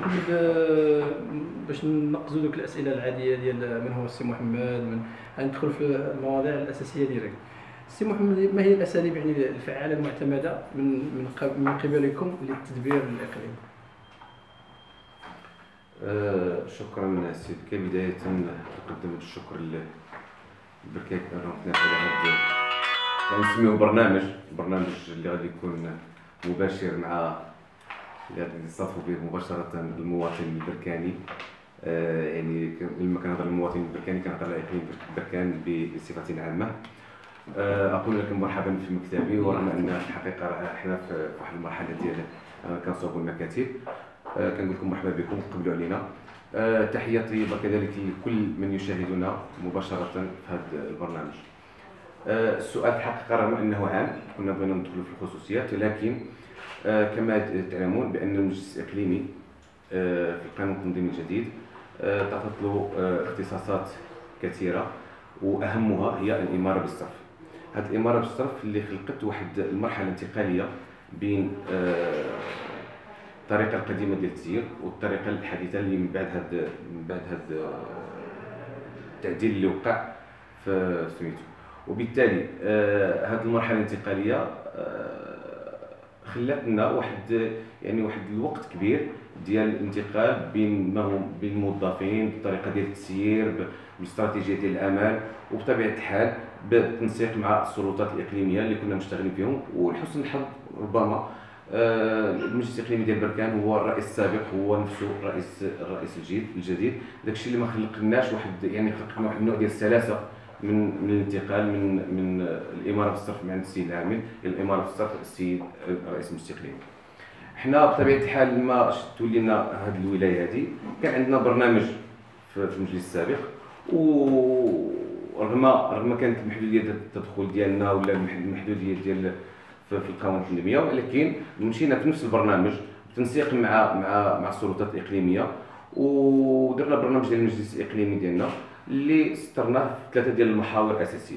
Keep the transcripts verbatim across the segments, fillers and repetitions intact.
محمد، آه، باش ننقزوا دوك الاسئله العاديه ديال من هو السي محمد، من غندخل في المواضيع الاساسيه ديالك. السي محمد، ما هي الاساليب يعني الفعاله المعتمده من من قب- من قبلكم للتدبير الاقليمي؟ آه شكرا سيد كي بداية أقدم الشكر للبركات رحنا على هذا نسميه برنامج برنامج اللي غادي يكون مباشر مع اللي غادي يستضيفوا به مباشرة المواطن البركاني. آه يعني لما كنهضر المواطن البركاني كنهضر على إقليم بركان بصفة عامة. آه أقول لكم مرحبا في مكتبي، ورغم أن الحقيقة احنا في واحد المرحلة ديال كنصوبوا المكاتب. آه كنقول لكم مرحبا بكم، قبلوا علينا. آه تحية طيبة كذلك لكل من يشاهدنا مباشرة في هذا البرنامج. آه السؤال في الحقيقة رغم أنه عام كنا بغينا ندخلوا في الخصوصيات، لكن آه كما تعلمون بأن المجلس الإقليمي آه في القانون التنظيمي الجديد آه تعطت له آه اختصاصات كثيرة، وأهمها هي الإمارة بالصرف. هذه الإمارة بالصرف اللي خلقت واحد المرحلة انتقالية بين آه الطريقه القديمه ديال التسيير والطريقه الحديثه اللي من بعد هذا من بعد هذا التعديل اللي وقع في سميتو. وبالتالي آه هذه المرحله الانتقاليه آه خلات لنا واحد يعني واحد الوقت كبير ديال الانتقال بين ما هو بين الموظفين بالطريقه ديال التسيير بالاستراتيجيه ديال الاعمال، وبطبيعه الحال بالتنسيق مع السلطات الاقليميه اللي كنا مشتغلين فيهم. ولحسن الحظ ربما المجلس الاقليمي ديال بركان هو الرئيس السابق هو نفسه الرئيس الرئيس الجديد الجديد داكشي اللي ما خلقناش واحد يعني خلقنا واحد النوع ديال السلاسه من من الانتقال من من الاماره بالصرف من عند السيد العامل الى الاماره بالصرف السيد الرئيس المستقلي. حنا بطبيعه الحال ما تولينا هذه الولايه هذه كان عندنا برنامج في المجلس السابق، ورغم رغم كانت المحدوديه ديال التدخل ديالنا ولا المحدوديه ديال في القوانين التنظيميه، ولكن مشينا في نفس البرنامج بالتنسيق مع مع مع السلطات الاقليميه، ودرنا برنامج ديال المجلس الاقليمي ديالنا اللي سطرناه في ثلاثه ديال المحاور اساسيه.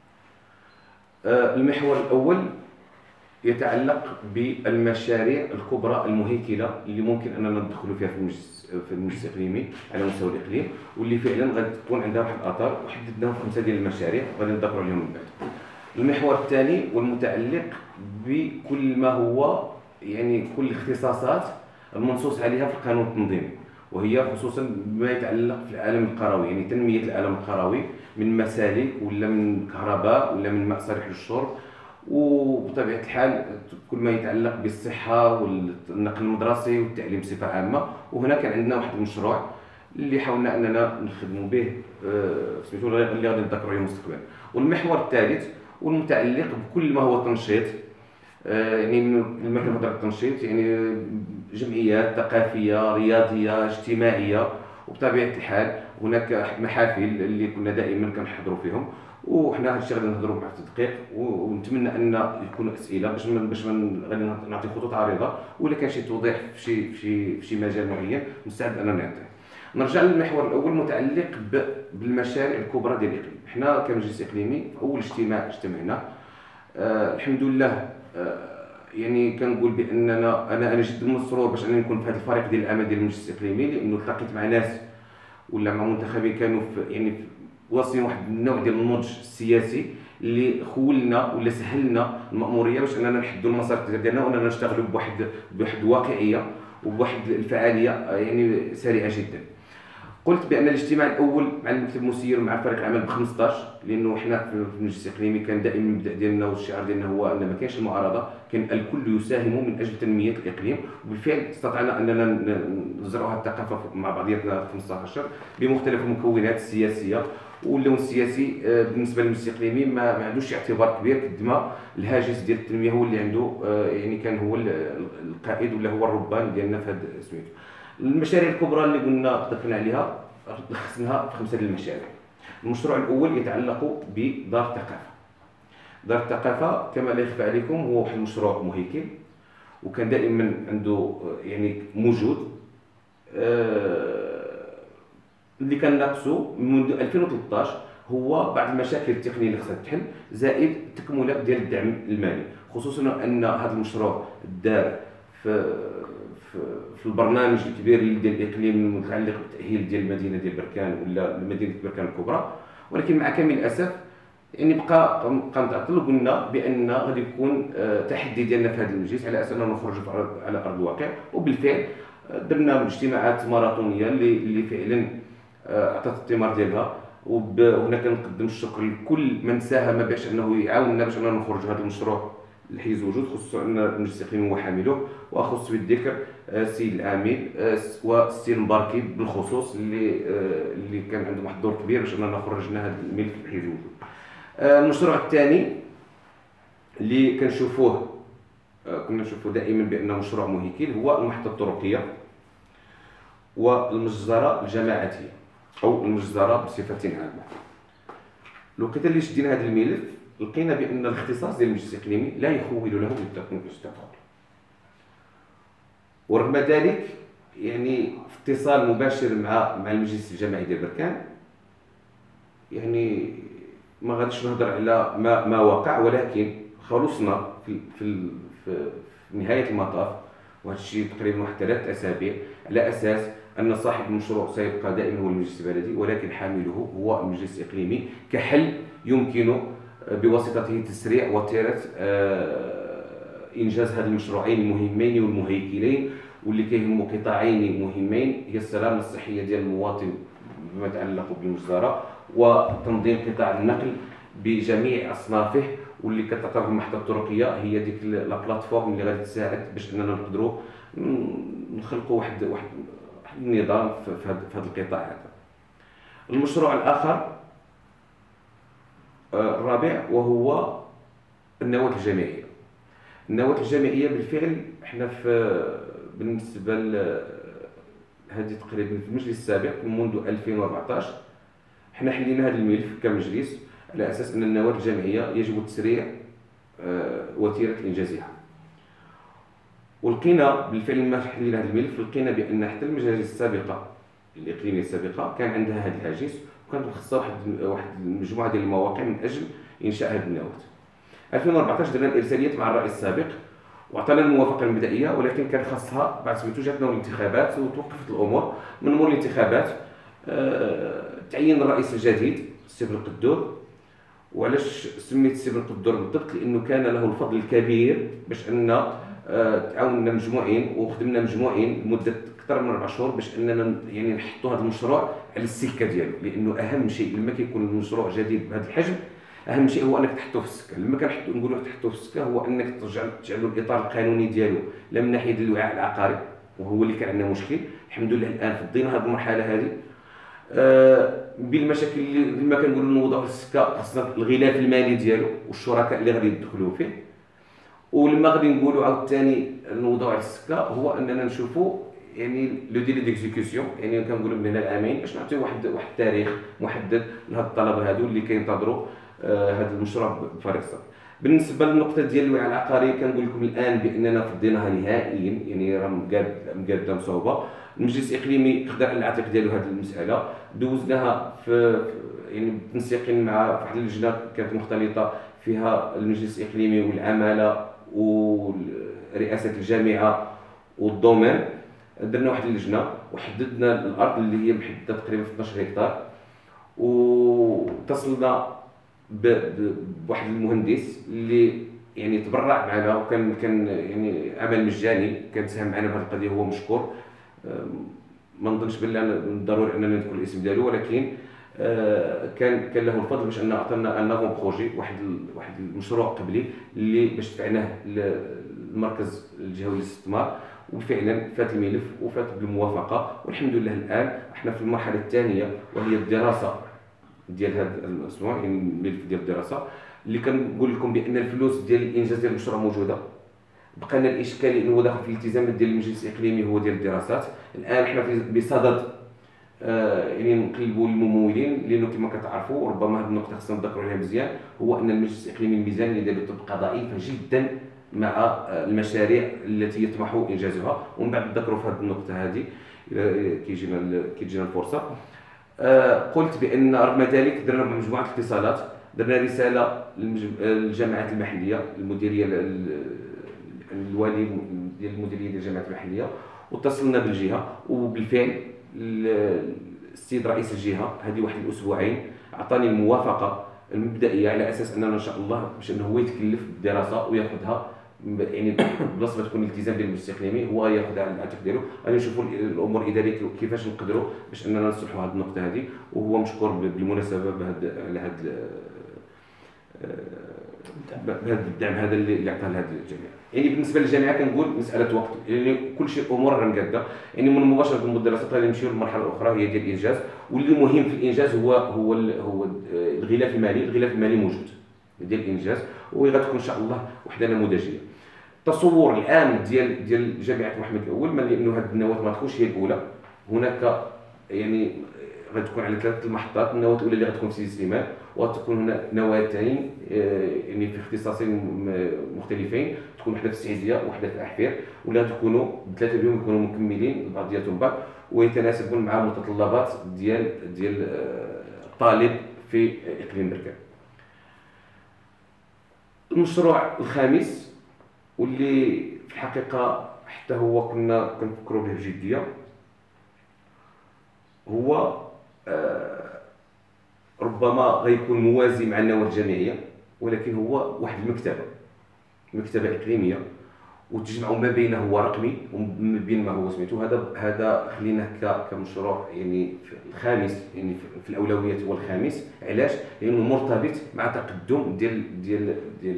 المحور الاول يتعلق بالمشاريع الكبرى المهيكله اللي ممكن اننا ندخلوا فيها في المجلس في المجلس الاقليمي على مستوى الاقليم، واللي فعلا غادي تكون عندها واحد الاثار، وحددناهم خمسه ديال المشاريع وغادي نذكروا عليهم من بعد. المحور الثاني والمتعلق بكل ما هو يعني كل الاختصاصات المنصوص عليها في القانون التنظيمي، وهي خصوصا ما يتعلق في العالم القروي، يعني تنميه العالم القروي من مسالك ولا من كهرباء ولا من ماء صالح للشرب، وبطبيعه الحال كل ما يتعلق بالصحه والنقل المدرسي والتعليم بصفه عامه. وهنا كان عندنا واحد المشروع اللي حاولنا اننا نخدموا به سميتو اللي غادي نذكروا عليه مستقبلا. والمحور الثالث والمتعلق بكل ما هو تنشيط، يعني لما كنهضر على التنشيط يعني جمعيات ثقافيه رياضيه اجتماعيه، وبطبيعه الحال هناك محافل اللي كنا دائما كنحضروا فيهم. وحنا هذا الشيء غادي نهضروا مع التدقيق، ونتمنى ان يكونوا اسئله باش من باش من غادي نعطي خطوط عريضه، ولا كان شي توضيح في شي في شي مجال معين مستعد اننا نعطيه. نرجع للمحور الاول متعلق بالمشاريع الكبرى ديال الاقليم. حنا كمجلس اقليمي في اول اجتماع اجتمعنا آه الحمد لله آه يعني كنقول باننا انا انا جد مسرور باش انني نكون في هذا الفريق ديال العمل ديال المجلس الاقليمي، لانه التقيت مع ناس ولا مع منتخبين كانوا في يعني واصلين واحد النوع ديال النضج السياسي اللي خولنا ولا سهلنا المأموريه باش اننا نحدوا المسار ديالنا واننا نشتغلوا بواحد بواحد واقعيه وبواحد الفعاليه يعني سريعه جدا. قلت بان الاجتماع الاول مع المكتب المسير ومع فريق العمل ب خمسطاش، لانه حنا في المجلس الاقليمي كان دائما المبدا ديالنا والشعار ديالنا هو ان ما كاينش المعارضه، كان الكل يساهم من اجل تنميه الاقليم. وبالفعل استطعنا اننا نزرعوا هذه الثقافه مع بعضياتنا خمسطاش بمختلف المكونات السياسيه. واللون السياسي بالنسبه للمجلس الاقليمي ما, ما عندوش اعتبار كبير قد ما الهاجس ديال التنميه هو اللي عنده، يعني كان هو القائد ولا هو الربان ديالنا في هذا سميتو. المشاريع الكبرى اللي قلنا ذكرنا عليها لخصناها في خمسه ديال المشاريع. المشروع الاول يتعلق بدار الثقافه. دار الثقافه كما لا يخفى عليكم هو واحد المشروع مهيكل، وكان دائما عنده يعني موجود اللي كان ناقصه منذ ألفين وثلاثطاش هو بعض المشاكل التقنيه اللي خصها تحل، زائد تكمله ديال الدعم المالي، خصوصا ان هذا المشروع دار في في, في البرنامج الكبير اللي ديال الاقليم المتعلق بالتاهيل ديال المدينه ديال بركان ولا مدينه بركان الكبرى. ولكن مع كامل الاسف يعني بقى بقى متعطل، وقلنا بان غادي يكون تحدي ديالنا في هذا المجلس على اساس اننا نخرجوا على ارض الواقع. وبالفعل درنا اجتماعات ماراثونيه اللي اللي فعلا عطات الثمار ديالها، وهنا كنقدم الشكر لكل من ساهم باش انه يعاوننا باش اننا نخرجوا هذا المشروع الحيز وجود، خصوصا ان المجلس الاقليمي هو حامله. واخص بالذكر السيد العامل والسي المباركي بالخصوص اللي اللي كان عندهم واحد الدور كبير باش اننا خرجنا هذا الملف الحيز وجود. المشروع الثاني اللي كنشوفوه كنا نشوفوا دائما بان مشروع مهيكل هو المحطه الطرقيه والمجزره الجماعاتيه او المجزره بصفه عامه. لو كنت اللي شدينا هذا الملف لقينا بان الاختصاص ديال المجلس الاقليمي لا يخول له التدخل، ورغم ذلك يعني في اتصال مباشر مع مع المجلس الجماعي ديال بركان يعني ما غاديش نهضر على ما ما وقع، ولكن خلصنا في في في نهايه المطاف، وهذا الشيء تقريبا واحد ثلاث اسابيع، على اساس ان صاحب المشروع سيبقى دائما هو المجلس البلدي، ولكن حامله هو المجلس الاقليمي كحل يمكن بواسطته تسريع وتيره انجاز هذه المشروعين المهمين والمهيكلين واللي كيهموا قطاعين مهمين، هي السلامه الصحيه ديال المواطن بما يتعلق بالمجزره، وتنظيم قطاع النقل بجميع اصنافه، واللي كتعتبر المحطه الطرقيه هي ديك لا بلاتفورم اللي غادي تساعد باش اننا نقدروا نخلقوا واحد واحد النظام في هذا القطاع هذا. المشروع الاخر الرابع وهو النواه الجامعيه. النواه الجامعيه بالفعل احنا في بالنسبه هذه تقريبا في المجلس السابق منذ ألفين وأربعطاش حنا حلينا هذا الملف كمجلس على اساس ان النواه الجامعيه يجب تسريع وتيره انجازها. ولقينا بالفعل لما حلينا هذا الملف لقينا بان حتى المجالس السابقه الاقليميه السابقه كان عندها هذا الهاجس، وكانت خاصها واحد واحد المجموعه ديال المواقع من اجل انشاء هذه النواه. ألفين وأربعطاش درنا الارساليات مع الرئيس السابق وعطانا الموافقه المبدئيه، ولكن كان خاصها بعد سميتو جاتنا الانتخابات وتوقفت الامور. من مور الانتخابات أه تعين الرئيس الجديد السي بن قدور. وعلاش سميت السي بن قدور بالضبط؟ لانه كان له الفضل الكبير باش ان أه تعاوننا مجموعين وخدمنا مجموعين لمده اكثر من اربع شهور باش اننا يعني نحطوا هذا المشروع على السكه ديالو، لانه اهم شيء لما كيكون المشروع جديد بهذا الحجم اهم شيء هو انك تحطه في السكه. لما كنحطوا نقولوا تحطه في السكه هو انك ترجع تجعلوا الاطار القانوني ديالو لا من ناحيه الوعاء العقاري، وهو اللي كان عندنا مشكل. الحمد لله الان فضينا هذه المرحله هذه أه بالمشاكل اللي لما كنقولوا نوضعوا في السكه خاصنا الغلاف المالي ديالو والشركاء اللي غادي يدخلوا فيه. ولما غادي نقولوا عاوتاني نوضعوا على السكه هو اننا نشوفوا يعني لو ديلي ديكزيكسيون، يعني كنقولوا من هنا لعامين باش نعطيو واحد واحد التاريخ محدد لهاد الطلبه هادو اللي كينتظروا هذا آه المشروع بفارغ الصبر. بالنسبه للنقطه ديال الوعاء العقاري كنقول لكم الان باننا فضيناها نهائيا، يعني راه مقاد مقاده مصوبه. المجلس الاقليمي خدا على العاتق ديالو هذه المساله، دوزناها في يعني بالتنسيق مع واحد اللجنه كانت مختلطه فيها المجلس الاقليمي والعماله ورئاسه الجامعه والدومين. درنا واحد اللجنه وحددنا الارض اللي هي محدده تقريبا في اثناش هكتار، واتصلنا بواحد المهندس اللي يعني تبرع معنا وكان كان يعني عمل مجاني كان ساهم معنا في هذه القضيه، هو مشكور. ما نظنش بالله ضروري اننا نذكر الاسم ديالو، ولكن كان كان له الفضل باش ان عطانا ان نافون بروجي واحد واحد المشروع قبلي اللي باش دفعناه للمركز الجهوي للاستثمار، وفعلا فات الملف وفات بالموافقه. والحمد لله الان احنا في المرحله الثانيه وهي الدراسه ديال هذا المشروع، يعني الملف ديال الدراسه اللي كنقول لكم بان الفلوس ديال الانجاز ديال المشروع موجوده. بقى لنا الاشكال اللي هو داخل في الالتزامات ديال المجلس الاقليمي هو ديال الدراسات. الان احنا بصدد آه يعني نقلبوا الممولين، لانه كما كتعرفوا وربما هذه النقطه خصنا نذكروا عليها مزيان، هو ان المجلس الاقليمي الميزانيه ديالو تبقى ضعيفه جدا مع المشاريع التي يطمح انجازها. ومن بعد نذكروا في هذه النقطه هذه كيجينا كيجينا الفرصه. آه قلت بان رغم ذلك درنا مجموعه اتصالات، درنا رساله للجامعات المحليه، المديريه الوالي ديال المديريه ديال الجامعات المحليه، واتصلنا بالجهه، وبالفعل السيد رئيس الجهه هذه واحد الاسبوعين عطاني الموافقه المبدئيه على اساس اننا ان شاء الله باش انه هو يتكلف بالدراسه وياخذها، يعني بلاصه ما تكون الالتزام ديال المجلس الاقليمي هو ياخذها على العاتق ديالو. غادي نشوفوا الامور الاداريه كيفاش نقدروا باش اننا نصلحوا هذه النقطه هذه، وهو مشكور بالمناسبه بهذا على هذا بهذا الدعم هذا اللي عطاه لهذه الجامعه. يعني بالنسبه للجامعه كنقول مساله وقت، يعني كل شيء امور راه مقاده، يعني من مباشره الدراسات غادي نمشيو للمرحله الاخرى هي ديال الانجاز، واللي مهم في الانجاز هو هو هو الغلاف المالي. الغلاف المالي موجود ديال الانجاز، وغتكون ان شاء الله وحده نموذجيه. التصور العام ديال ديال جامعه محمد الاول، من لانه هذه النواه ما تكونش هي الاولى، هناك يعني غتكون على ثلاث المحطات. النواه الاولى اللي غتكون في سيدي سليمان، وغتكون هنا نواتين يعني في اختصاصين مختلفين، تكون وحده في السعيديه وحده في احفير، ولا تكونوا ثلاثه بهم يكونوا مكملين بعضياتهم بعض ويتناسبون مع متطلبات ديال ديال الطالب في اقليم بركان. المشروع الخامس واللي في الحقيقه حتى هو كنا كنفكروا به بجديه، هو آه ربما غيكون موازي مع النواه الجامعيه، ولكن هو واحد المكتبه مكتبه اقليميه، وتجمع ما بينه هو رقمي وما بين ما هو سميتو. هذا هذا خليناه كمشروع يعني الخامس، يعني في الاولويات هو الخامس. علاش؟ لانه مرتبط مع تقدم ديال ديال ديال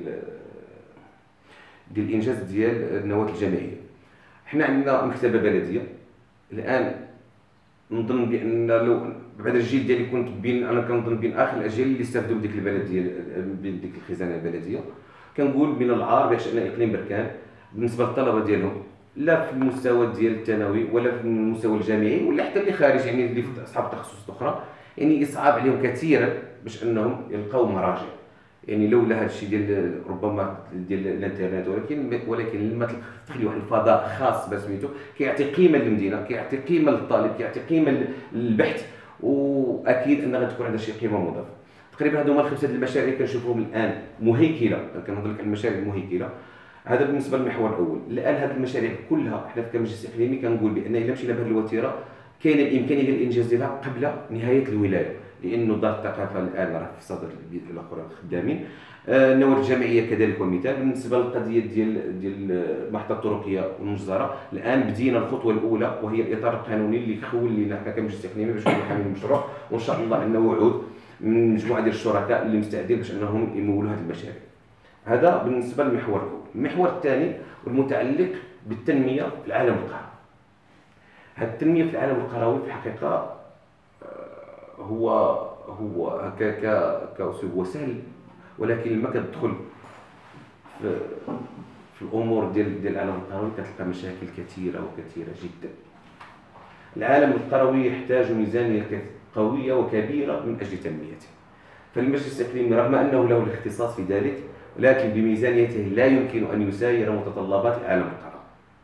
ديال الانجاز ديال النواه الجامعيه. حنا عندنا مكتبه بلديه الان، نظن بان لو بعد الجيل ديالي كنت بين انا كنظن بين اخر الاجيال اللي استافدوا بديك البلديه بديك الخزانه البلديه. كنقول من العار باش ان اقليم بركان بالنسبه للطلبه ديالهم، لا في المستوى ديال الثانوي ولا في المستوى الجامعي ولا حتى اللي خارج، يعني اللي في اصحاب التخصصات الاخرى، يعني يصعب عليهم كثيرا باش انهم يلقاو مراجع. يعني لولا هذا الشيء ديال ربما ديال الانترنت، ولكن ولكن لما تخلي واحد الفضاء خاص بسميتو كيعطي قيمه للمدينه، كيعطي قيمه للطالب، كيعطي قيمه للبحث، واكيد ان غتكون عندها شي قيمه مضافه. تقريبا هذو هما الخمسه المشاريع اللي كنشوفوهم الان مهيكله. كنهضر لك على المشاريع المهيكله، هذا بالنسبه للمحور الاول. الان هذه المشاريع كلها حنا في كمجلس اقليمي كنقول بان الا مشينا بهذه الوتيره كاين الامكانيه ديال الانجاز ديالها قبل نهايه الولايه، لانه دار الثقافه الان راه في صدر الاخرى الخدامين. آه النواه الجامعيه كذلك ومثال. بالنسبه للقضيه ديال ديال المحطه الطرقيه والمجزره، الان بدينا الخطوه الاولى وهي الاطار القانوني اللي خول لينا حنا كمجلس اقليمي باش نكونوا حاملين المشروع، وان شاء الله عندنا وعود من مجموعه ديال الشركاء اللي مستعدين باش انهم يمولوا هذه المشاريع. هذا بالنسبه للمحور الاول. المحور الثاني والمتعلق بالتنميه في العالم القروي. هذه التنميه في العالم القروي في الحقيقه هو هو هكاك كاسلوب هو سهل، ولكن لما كتدخل في في الامور ديال ديال العالم القروي كتلقى مشاكل كثيره وكثيره جدا. العالم القروي يحتاج ميزانيه قويه وكبيره من اجل تنميته. فالمجلس الاقليمي رغم انه له الاختصاص في ذلك، ولكن بميزانيته لا يمكن ان يساير متطلبات العالم القروي.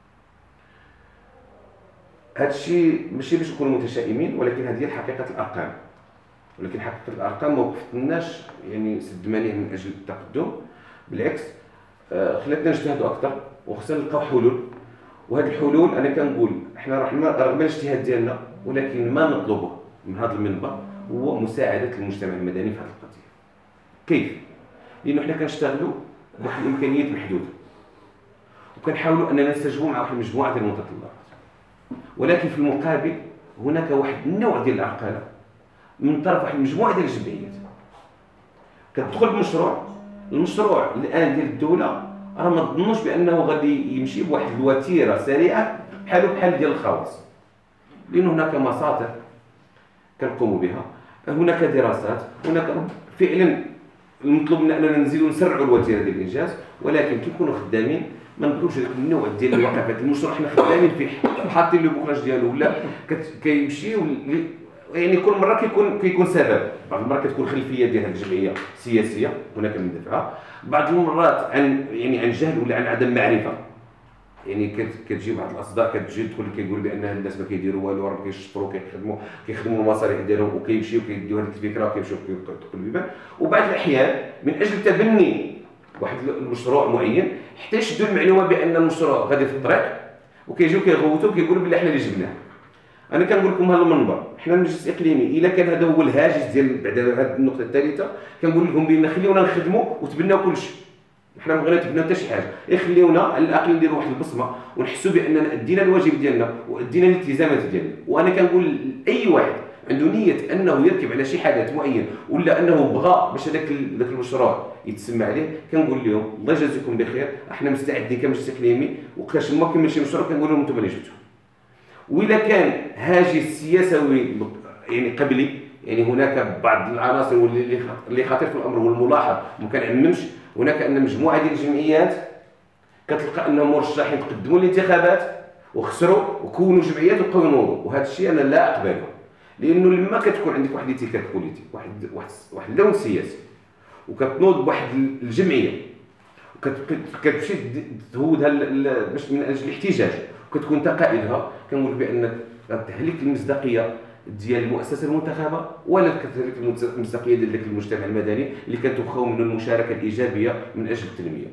هذا الشيء ماشي باش نكونوا متشائمين، ولكن هذه هي حقيقه الارقام. ولكن حقيقه الارقام ما وقفتناش يعني سد مانع من اجل التقدم، بالعكس خلاتنا نجتهدوا اكثر وخصنا نلقاو حلول. وهذه الحلول انا كنقول احنا رغم الاجتهاد ديالنا، ولكن ما نطلبه من هذا المنبر هو مساعده المجتمع المدني في هذه القضيه. كيف؟ لانه حنا كنشتغلوا بواحد الامكانيات محدوده، وكنحاولوا اننا نستجيبوا مع واحد المجموعه ديال المتطلبات، ولكن في المقابل هناك واحد النوع ديال العرقله من طرف واحد المجموعه ديال الجمعيات كتدخل بمشروع. المشروع الان ديال الدوله راه ما تظنوش بانه غادي يمشي بواحد الوتيره سريعه بحالو بحال ديال الخواص، لان هناك مصادر كنقوموا بها، هناك دراسات، هناك فعلا المطلوب مننا اننا نزيدوا نسرعوا الوتيره ديال الانجاز. ولكن كي نكونوا خدامين ما نبقاوش داك النوع ديال الوقفات. المشروع حنا خدامين فيه حاطين له بوكلاج ديالو ولا كيمشي يعني كل مره كيكون كيكون سبب. بعض المرات كتكون خلفيه ديال هذه الجمعيه سياسيه هناك من دفعها، بعض المرات عن يعني عن جهل ولا عن عدم معرفه. يعني كتجي بعض الاصداء كتجي تدخل كيقول بان الناس ما كيديروا والو، راه كيشفروا كيخدموا كيخدموا المصالح ديالهم وكيمشيو كيديو هذيك الفكره وكيمشيو كيدخلوا البيبان. وبعض الاحيان من اجل تبني واحد المشروع معين حتى يشدوا المعلومه بان المشروع غادي في الطريق، وكيجيو كيغوتوا كيقولوا بلي حنا اللي جبناه. انا كنقول لكم هذا المنبر، حنا المجلس الاقليمي الا كان هذا هو الهاجس ديال بعد هذه النقطه الثالثه، كنقول لكم بان خليونا نخدموا وتبناو كلشي. حنا ما بغينا نتبناو حتى شي حاجه، يخليونا على الاقل نديروا واحد البصمه ونحسوا باننا ادينا الواجب ديالنا وادينا الالتزامات ديالنا. وانا كنقول لاي واحد عنده نيه انه يركب على شي حاجات معين ولا انه بغى باش هذاك ذاك المشروع يتسمى عليه، كنقول لهم الله يجازيكم بخير، احنا مستعدين كمجلس اقليمي، وكاش ما كمل شي مشروع كنقول لهم انتم اللي جبتوه. وإذا كان هاجس سياسوي يعني قبلي، يعني هناك بعض العناصر واللي اللي خطير في الامر والملاحظ ما كنعممش، هناك ان مجموعه ديال الجمعيات كتلقى انهم مرشحين تقدموا الانتخابات وخسروا وكونوا جمعيات وبقاو ينوضوا، وهذا الشيء انا لا اقبله. لانه لما كتكون عندك واحد الاتكاد بوليتيك، واحد واحد واحد اللون سياسي، وكتنوض بواحد الجمعيه وكتمشي تهودها باش من اجل الاحتجاج وكتكون انت قائدها، كنقول بان تهلك المصداقيه ديال المؤسسه المنتخبه ولا كتهلك المصداقيه ديال ذاك المجتمع المدني اللي كتوخاو منه المشاركه الايجابيه من اجل التنميه.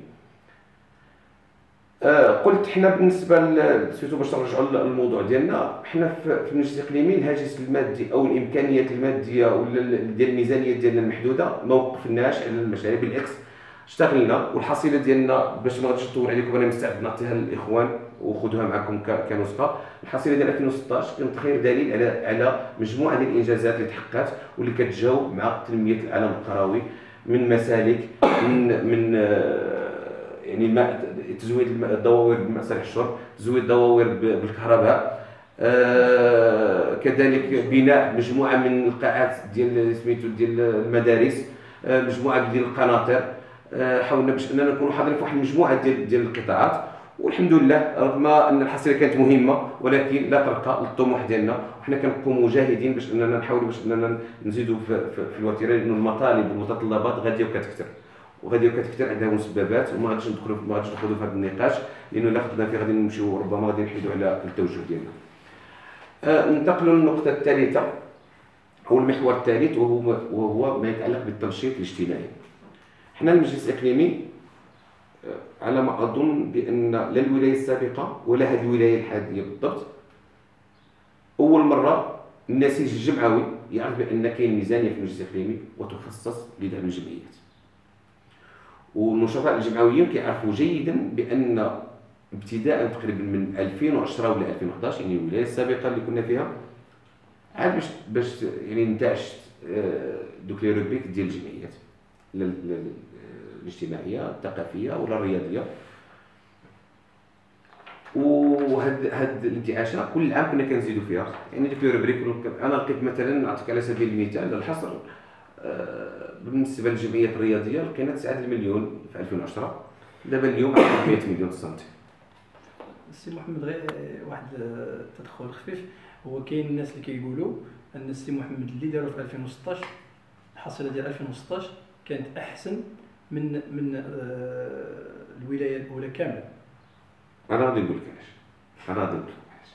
آه قلت حنا بالنسبه سيرتو باش نرجعوا للموضوع ديالنا، حنا في المجلس الاقليمي الهاجس المادي او الامكانيات الماديه ولا ديال الميزانيه ديالنا المحدوده ما وقفناش على المشاريع، بالعكس اشتغلنا. والحصيله ديالنا باش ما غاديش نطول عليكم انا مستعد نعطيها للاخوان وخذوها معكم كنسخه. الحصيله ديال ألفين وستطاش كانت خير دليل على على مجموعه ديال الانجازات اللي تحققت واللي كتجاوب مع تنميه العالم القروي من مسالك، من من يعني الماء، تزويد الدواوير بمصالح الشرب، تزويد الدواوير بالكهرباء، آه كذلك بناء مجموعه من القاعات ديال سميتو ديال المدارس، آه مجموعه ديال القناطر، آه حاولنا باش اننا نكونوا حاضرين في واحد المجموعه ديال ديال القطاعات. والحمد لله رغم ان الحصيله كانت مهمه ولكن لا ترقى للطموح ديالنا، وحنا كنبقوا مجاهدين باش اننا نحاولوا باش اننا نزيدوا في, في, في الوتيره، لانه المطالب والمتطلبات غاديه وكتكثر وغادي وكتكثر عندها مسببات، وما غاديش ندخلوا ما غاديش ندخلوا في هذا النقاش لانه الا خدنا فيه غادي نمشيو ربما غادي نحيدوا على التوجه ديالنا. أه ننتقلوا للنقطه الثالثه او المحور الثالث، وهو وهو ما يتعلق بالتنشيط الاجتماعي. حنا المجلس الاقليمي على ما اظن بان لا الولايه السابقه ولا هذه الولايه الحاليه بالضبط اول مره النسيج الجمعوي يعرف بان كاين ميزانيه في المجلس الاقليمي وتخصص لدعم الجمعيات. والنشطاء الجمعويين كيعرفوا جيدا بان ابتداء تقريبا من ألفين وعشرة ولا ألفين وحداش، يعني الولايه السابقه اللي كنا فيها، عاد باش باش يعني انتعشت دوك لي روبريك ديال الجمعيات الاجتماعيه الثقافيه ولا الرياضيه. وهاد هاد الانتعاشه كل عام كنا كنزيدوا فيها، يعني ديك لي روبريك انا لقيت مثلا نعطيك على سبيل المثال الحصر بالنسبه للجمعيات الرياضيه لقينا تسعة المليون في ألفين وعشرة، دابا اليوم مئة مليون سنتيم. السي محمد غير واحد التدخل خفيف، هو كاين الناس اللي كيقولوا ان السي محمد اللي داروا في ألفين وستطاش الحصيله ديال ألفين وستطاش كانت احسن من من الولايه الاولى كامله. انا غادي نقول لك علاش، انا غادي نقول لك علاش.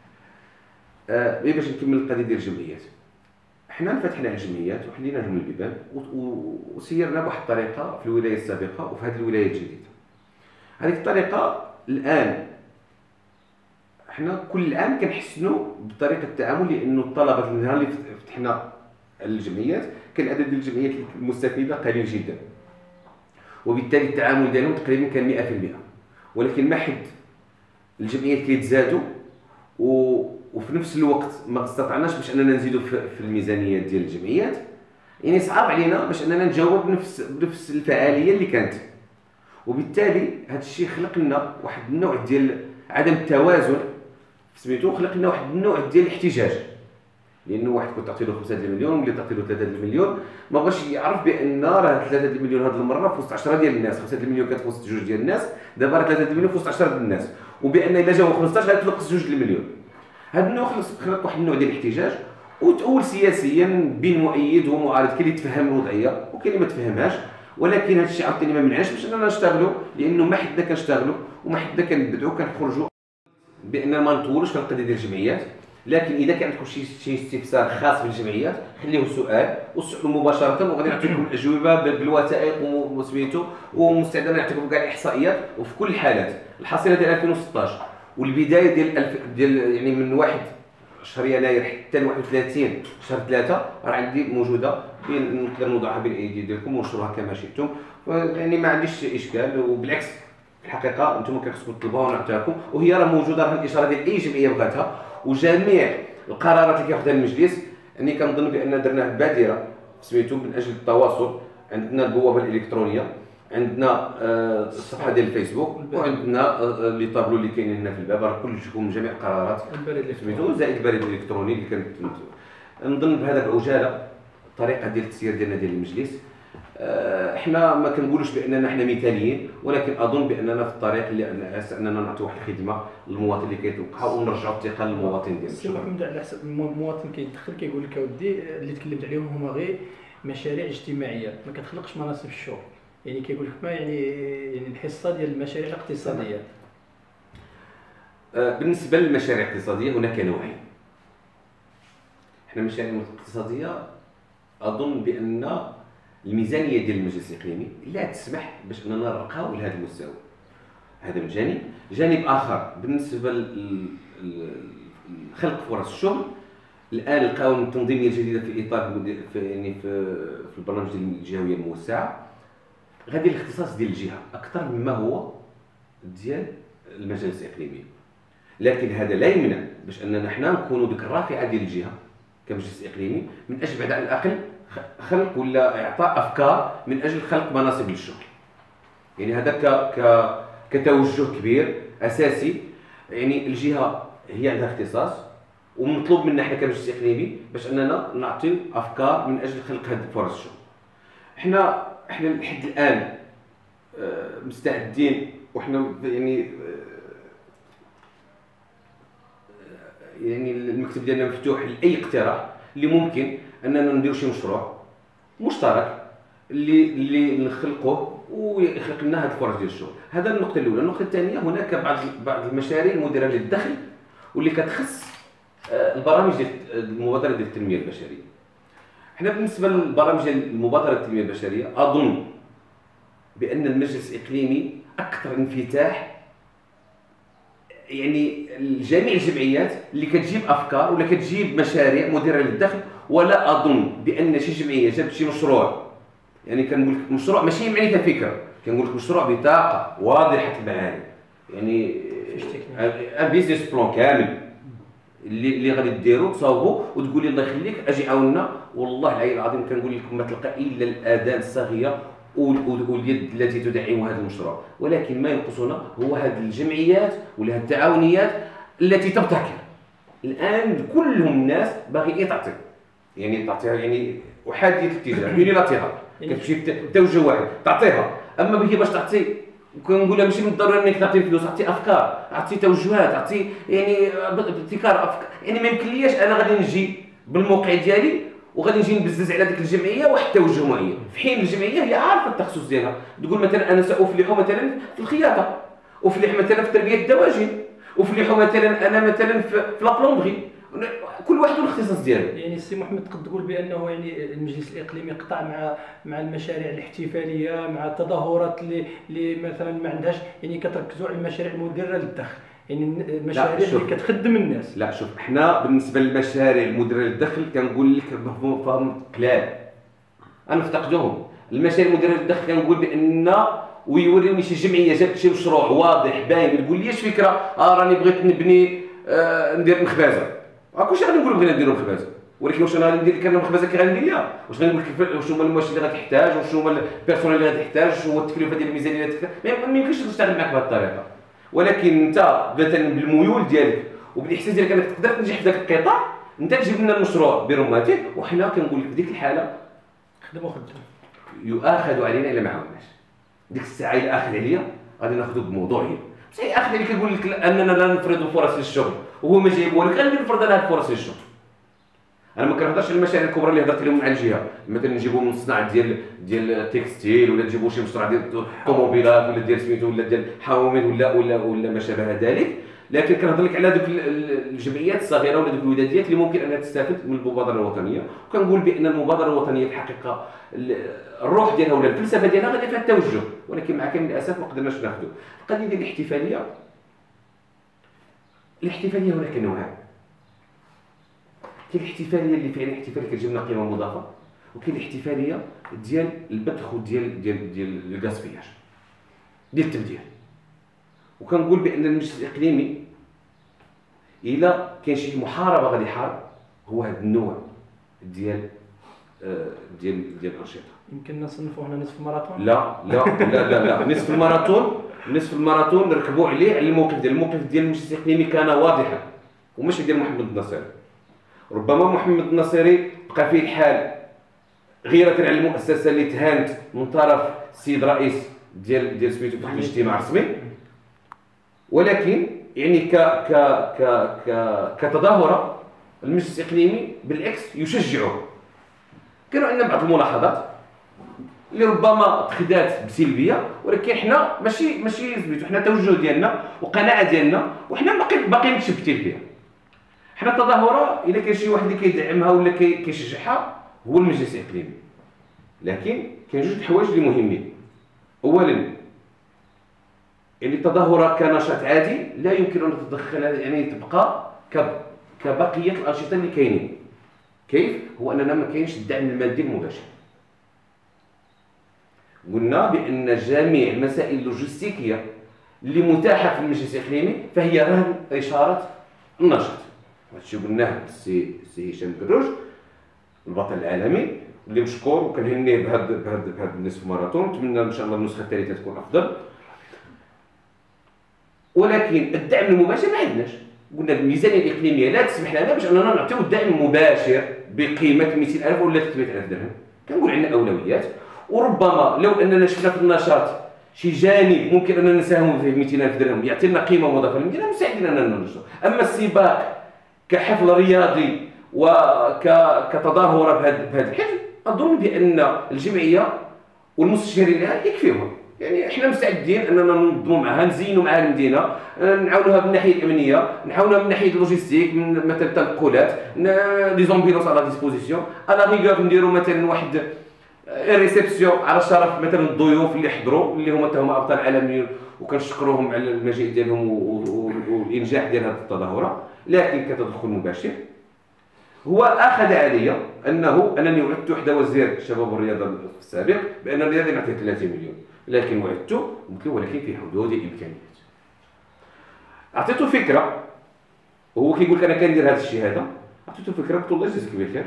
آه باش نكمل القضيه ديال الجمعيات، حنا فتحنا على الجمعيات وحلينا لهم البيبان وسيرنا بواحد الطريقه في الولايه السابقه وفي هذه الولايه الجديده. هذيك الطريقه الان حنا كل عام كنحسنوا بطريقه التعامل، لانه الطلبه النهار اللي فتحنا الجمعيات كان عدد الجمعيات المستفيده قليل جدا، وبالتالي التعامل ديالهم تقريبا كان مئة في المئة. ولكن ما حد الجمعيات كيتزادوا و وفي نفس الوقت ما استطعناش باش اننا نزيدوا في الميزانيات ديال الجمعيات، يعني صعب علينا باش اننا نجاوب بنفس بنفس الفعاليه اللي كانت. وبالتالي هذا الشيء خلق لنا واحد النوع ديال عدم التوازن سميتو، خلق لنا واحد النوع ديال الاحتجاج، لانه واحد كنت تعطي له خمسة مليون واللي تعطي له ثلاثة مليون ما بغاش يعرف بان راه ثلاثة مليون هذه المره في وسط عشرة ديال الناس، خمسة مليون كانت في وسط جوج ديال الناس، دابا راه ثلاثة مليون في وسط عشرة ديال الناس، وبان الا جاو خمسطاش غتنقص جوج المليون. هذا النوع خلق واحد النوع ديال الاحتجاج، وتأول سياسيا بين مؤيد ومعارض، كاين اللي تفهم الوضعيه وكاين اللي ما تفهمهاش. ولكن هذا الشيء عاوتاني ما منعش باش اننا نشتغلوا، لانه ما حدنا كنشتغلوا وما حدنا كنبدعوا كنخرجوا بان ما نطولوش في القضيه ديال الجمعيات، لكن اذا كان عندكم شي شي استفسار خاص بالجمعيات خليه سؤال وسألوا مباشره، وغادي نعطيكم الاجوبه بالوثائق وسميتو، ومستعد نعطيكم كاع الاحصائيات وفي كل الحالات. الحصيله ديال ألفين وستطاش والبدايه ديال الف... ديال يعني من واحد شهر يناير حتى ل واحد وثلاثين شهر ثلاثة راه عندي موجوده، نقدر نوضعها بين الايدي ديالكم ونشروها كما شئتم، يعني ما عنديش اشكال. وبالعكس في الحقيقه انتم كتخصكم تطلبوها ونعطيها لكم، وهي راه موجوده، راه الاشاره ديال اي جمعيه بغاتها، وجميع القرارات اللي كياخذها المجلس يعني كنظن بان درناه بادره سميتو من اجل التواصل. عندنا البوابه الالكترونيه، عندنا آه الصفحه ديال الفيسبوك، وعندنا آه لي طابلو اللي كاينين هنا في الباب، راه كلشكم جميع القرارات سميتو زائد البريد الالكتروني اللي كانت. نظن بهذا العجاله الطريقه ديال التسيير ديالنا ديال المجلس. آه احنا ما كنقولوش باننا احنا مثاليين، ولكن اظن باننا في الطريق اللي اننا نعطيو واحد الخدمه للمواطن اللي كيتوقع ونرجعوا الثقه للمواطن ديالنا. السي محمد على حسب المواطن كيدخل كيقول لك اودي اللي تكلمت عليهم هما غير مشاريع اجتماعيه ما كتخلقش مناصب الشغل، يعني كيقول لك ما يعني يعني الحصه ديال المشاريع الاقتصاديه. آه بالنسبه للمشاريع الاقتصاديه هناك نوعين. احنا المشاريع الاقتصاديه اظن بان الميزانيه ديال المجلس الاقليمي لا تسمح باش اننا نرقاو لهذا المستوى. هذا من جانب. جانب اخر بالنسبه لخلق فرص الشغل، الان القوانين التنظيميه الجديده في اطار في يعني في, في البرنامج ديال الجهويه الموسعه غادي الاختصاص ديال الجهه اكثر مما هو ديال المجالس الاقليميه، لكن هذا لا يمنع باش اننا حنا نكونوا ديك الرافعه ديال الجهه كمجلس اقليمي من اجل بعد على الاقل خلق ولا اعطاء افكار من اجل خلق مناصب للشغل. يعني هذا ك ك كتوجه كبير اساسي. يعني الجهه هي عندها اختصاص ومطلوب منا حنا كمجلس اقليمي باش اننا نعطيو افكار من اجل خلق هذه فرص الشغل. احنا احنا لحد الان مستعدين، وحنا يعني يعني المكتب ديالنا مفتوح لاي اقتراح اللي ممكن اننا نديرو شي مشروع مشترك اللي اللي نخلقوه ويخلق لنا هذه الفرص ديال الشغل. هذا النقطه الاولى. النقطه الثانيه، هناك بعض بعض المشاريع المديره للدخل واللي كتخص البرامج ديال المبادره ديال التنميه البشريه. حنا بالنسبه للبرامج ديال المبادره التنميه البشريه اظن بان المجلس الاقليمي اكثر انفتاح يعني جميع الجمعيات اللي كتجيب افكار ولا كتجيب مشاريع مديره للدخل. ولا اظن بان شي جمعيه جابت شي مشروع، يعني كنقول لك مشروع ماشي معني فكره، كنقول لك مشروع بطاقه واضحه المعاني، يعني ان بيزنس بلان كامل اللي اللي غادي ديرو تصاوبوا وتقول لي الله يخليك اجي عاوننا. والله العلي العظيم كنقول لكم ما تلقى الا الاذان الصاغيه واليد التي تدعم هذا المشروع، ولكن ما ينقصنا هو هذه الجمعيات ولا هذه التعاونيات التي تبتكر. الان كلهم الناس باغي تعطي، يعني تعطيها يعني احاديه الاتجاه يونيلاتيرال، كتمشي توجه واحد تعطيها. اما هي باش تعطي كنقولها ماشي من الضروري انك تعطي فلوس، تعطي افكار، تعطي توجهات، تعطي يعني ابتكار افكار. يعني ما يمكنلياش انا غادي نجي بالموقع ديالي وغادي نجي نبزز على ديك الجمعيه واحد التوجه معين، في حين الجمعيه هي عارفه التخصص ديالها. تقول مثلا انا سافلح مثلا في الخياطه، افلح مثلا في تربيه الدواجن، افلح مثلا انا مثلا في لابلومبري، كل واحد والاختصاص ديالو. يعني السي محمد تقدر تقول بانه يعني المجلس الاقليمي قطع مع مع المشاريع الاحتفاليه، مع التظاهرات اللي اللي مثلا ما عندهاش، يعني كتركزوا على المشاريع المديره للدخل، يعني المشاريع اللي كتخدم الناس. لا شوف، حنا بالنسبه للمشاريع المديره للدخل كنقول لك مفهوم فهم قلال انا افتقدوهم. المشاريع المديره للدخل كنقول بان ويوريوني شي جمعيه جابت شي مشروع واضح باين، ما تقوليش فكره اه راني بغيت نبني آه ندير مخبزه، كلشي غادي نقولوا بغينا نديروا مخبزه، ولكن واش انا غادي ندير كان المخبزه كي غادي ندير ليها؟ واش غادي نقول لك واش هما المواشي اللي غتحتاج، واش هما البيرسونيل اللي غتحتاج، واش هو التكلفه ديال الميزانيه اللي غتحتاج؟ ما يمكنش تشتغل معك بهذه الطريقه. ولكن انت مثلا بالميول ديالك وبالاحساس ديالك انك تقدر تنجح في ذاك القطاع، انت تجيب لنا المشروع برمته، وحنا كنقول لك في ديك الحاله خدموا خدموا يؤاخذ علينا الا ما عاوناش. ديك الساعه الا اخذ عليا غادي ناخذو بموضوعيه، بصح اخذ عليك كنقول لك اننا لا نفرض فرص للشغل وهو ما جايبوا لك، غادي نفرض انا هاد الفرص للشغل. انا ما كنهضرش على المشاريع الكبرى اللي هضرت لهم مع الجهه، مثلا نجيبوا من الصناعه ديال ديال التكستيل، ولا نجيبوا شي مشروع ديال الطوموبيلات، ولا ديال سميتو، ولا ديال حوامل، ولا ولا ولا ما شابه ذلك. لكن كنهضر لك على دوك الجمعيات الصغيره ولا دوك الوداديات اللي ممكن انها تستافد من المبادره الوطنيه. وكنقول بان المبادره الوطنيه الحقيقه الروح ديالها ولا الفلسفه ديالها غادي فيها التوجه، ولكن مع كامل الاسف ما قدرناش ناخذوا. القضيه ديال الاحتفاليه، الاحتفاليه هناك نوعان. كاين الاحتفاليه اللي فعلا احتفال كتجيب لنا قيمه مضافه، وكاين الاحتفاليه ديال البذخ وديال ديال ديال الغاسبياج ديال التبذير. وكنقول بان المجلس الاقليمي الا كاين شي محاربه غادي يحارب هو هذا النوع ديال ديال ديال الانشطه. يمكن نصنفوا هنا نصف الماراثون؟ لا لا لا لا, لا. نصف الماراثون نصف الماراثون ركبوا عليه على الموقف ديال الموقف ديال المجلس الاقليمي كان واضحا وماشي ديال محمد الناصري. ربما محمد الناصري بقى فيه الحال غيرة على المؤسسه اللي تهانت من طرف السيد رئيس ديال ديال سميتو في الاجتماع الرسمي، ولكن يعني ك ك ك ك كتظاهره المجلس الاقليمي بالعكس يشجعه. كانوا عندنا بعض الملاحظات اللي ربما تخدات بسلبيه، ولكن حنا ماشي ماشي سميتو حنا توجه ديالنا وقناعه ديالنا وحنا باقي باقيين متشبتين فيها. حنا التظاهره الا كان شي واحد اللي كيدعمها ولا كيشجعها هو المجلس الاقليمي، لكن كاين جوج الحوايج اللي مهمين. اولا يعني التظاهره كنشاط عادي لا يمكن ان تتدخل، يعني تبقى كبقيه الانشطه اللي كاينين. كيف؟ هو اننا ما كاينش الدعم المادي المباشر. قلنا بان جميع المسائل اللوجستيكيه اللي متاحه في المجلس الاقليمي فهي رهن اشاره النشاط. هادشي قلناه السي السي هشام الدروج البطل العالمي اللي مشكور وكنهنيه بهذا بهذا بهذا النصف ماراثون، ونتمنى ان شاء الله النسخه الثالثه تكون افضل. ولكن الدعم المباشر ما عندناش. قلنا الميزانيه الاقليميه لا تسمح لنا باش اننا نعطيو الدعم المباشر بقيمه مئتين ألف ولا ثلاثمئة ألف درهم. كنقول عندنا اولويات، وربما لو اننا شفنا في النشاط شي جانب ممكن اننا نساهموا فيه مئتين ألف درهم يعطي لنا قيمه مضافه للمدينه مساعدين اننا ننشطوا. اما السباق كحفل رياضي وكتظاهره بهذا بهذا الحجم اظن بان الجمعيه والمستشارين لها يكفيهم. يعني احنا مستعدين اننا ننظموا معها، نزينوا معها المدينه، نعاونوها من الناحيه الامنيه، نعاونوها من ناحيه اللوجيستيك، من مثلا التنقلات، لي زومبيلونس على ديسبوزيسيون، على ريغور نديروا مثلا واحد ريسبسيون على شرف مثلا الضيوف اللي حضروا اللي هما هما ابطال عالميين وكنشكروهم على المجيء ديالهم والانجاح ديال هذه التظاهره. لكن كتدخل مباشر هو اخذ علي انه انني وعدت وحده وزير الشباب والرياضه السابق بان الرياضه نعطيه ثلاثة مليون، لكن وعدته قلت له ولكن في حدود الامكانيات. اعطيته فكره وهو كيقول لك انا كندير هذا الشيء هذا، اعطيته فكره قلت له الله يجزيك بخير،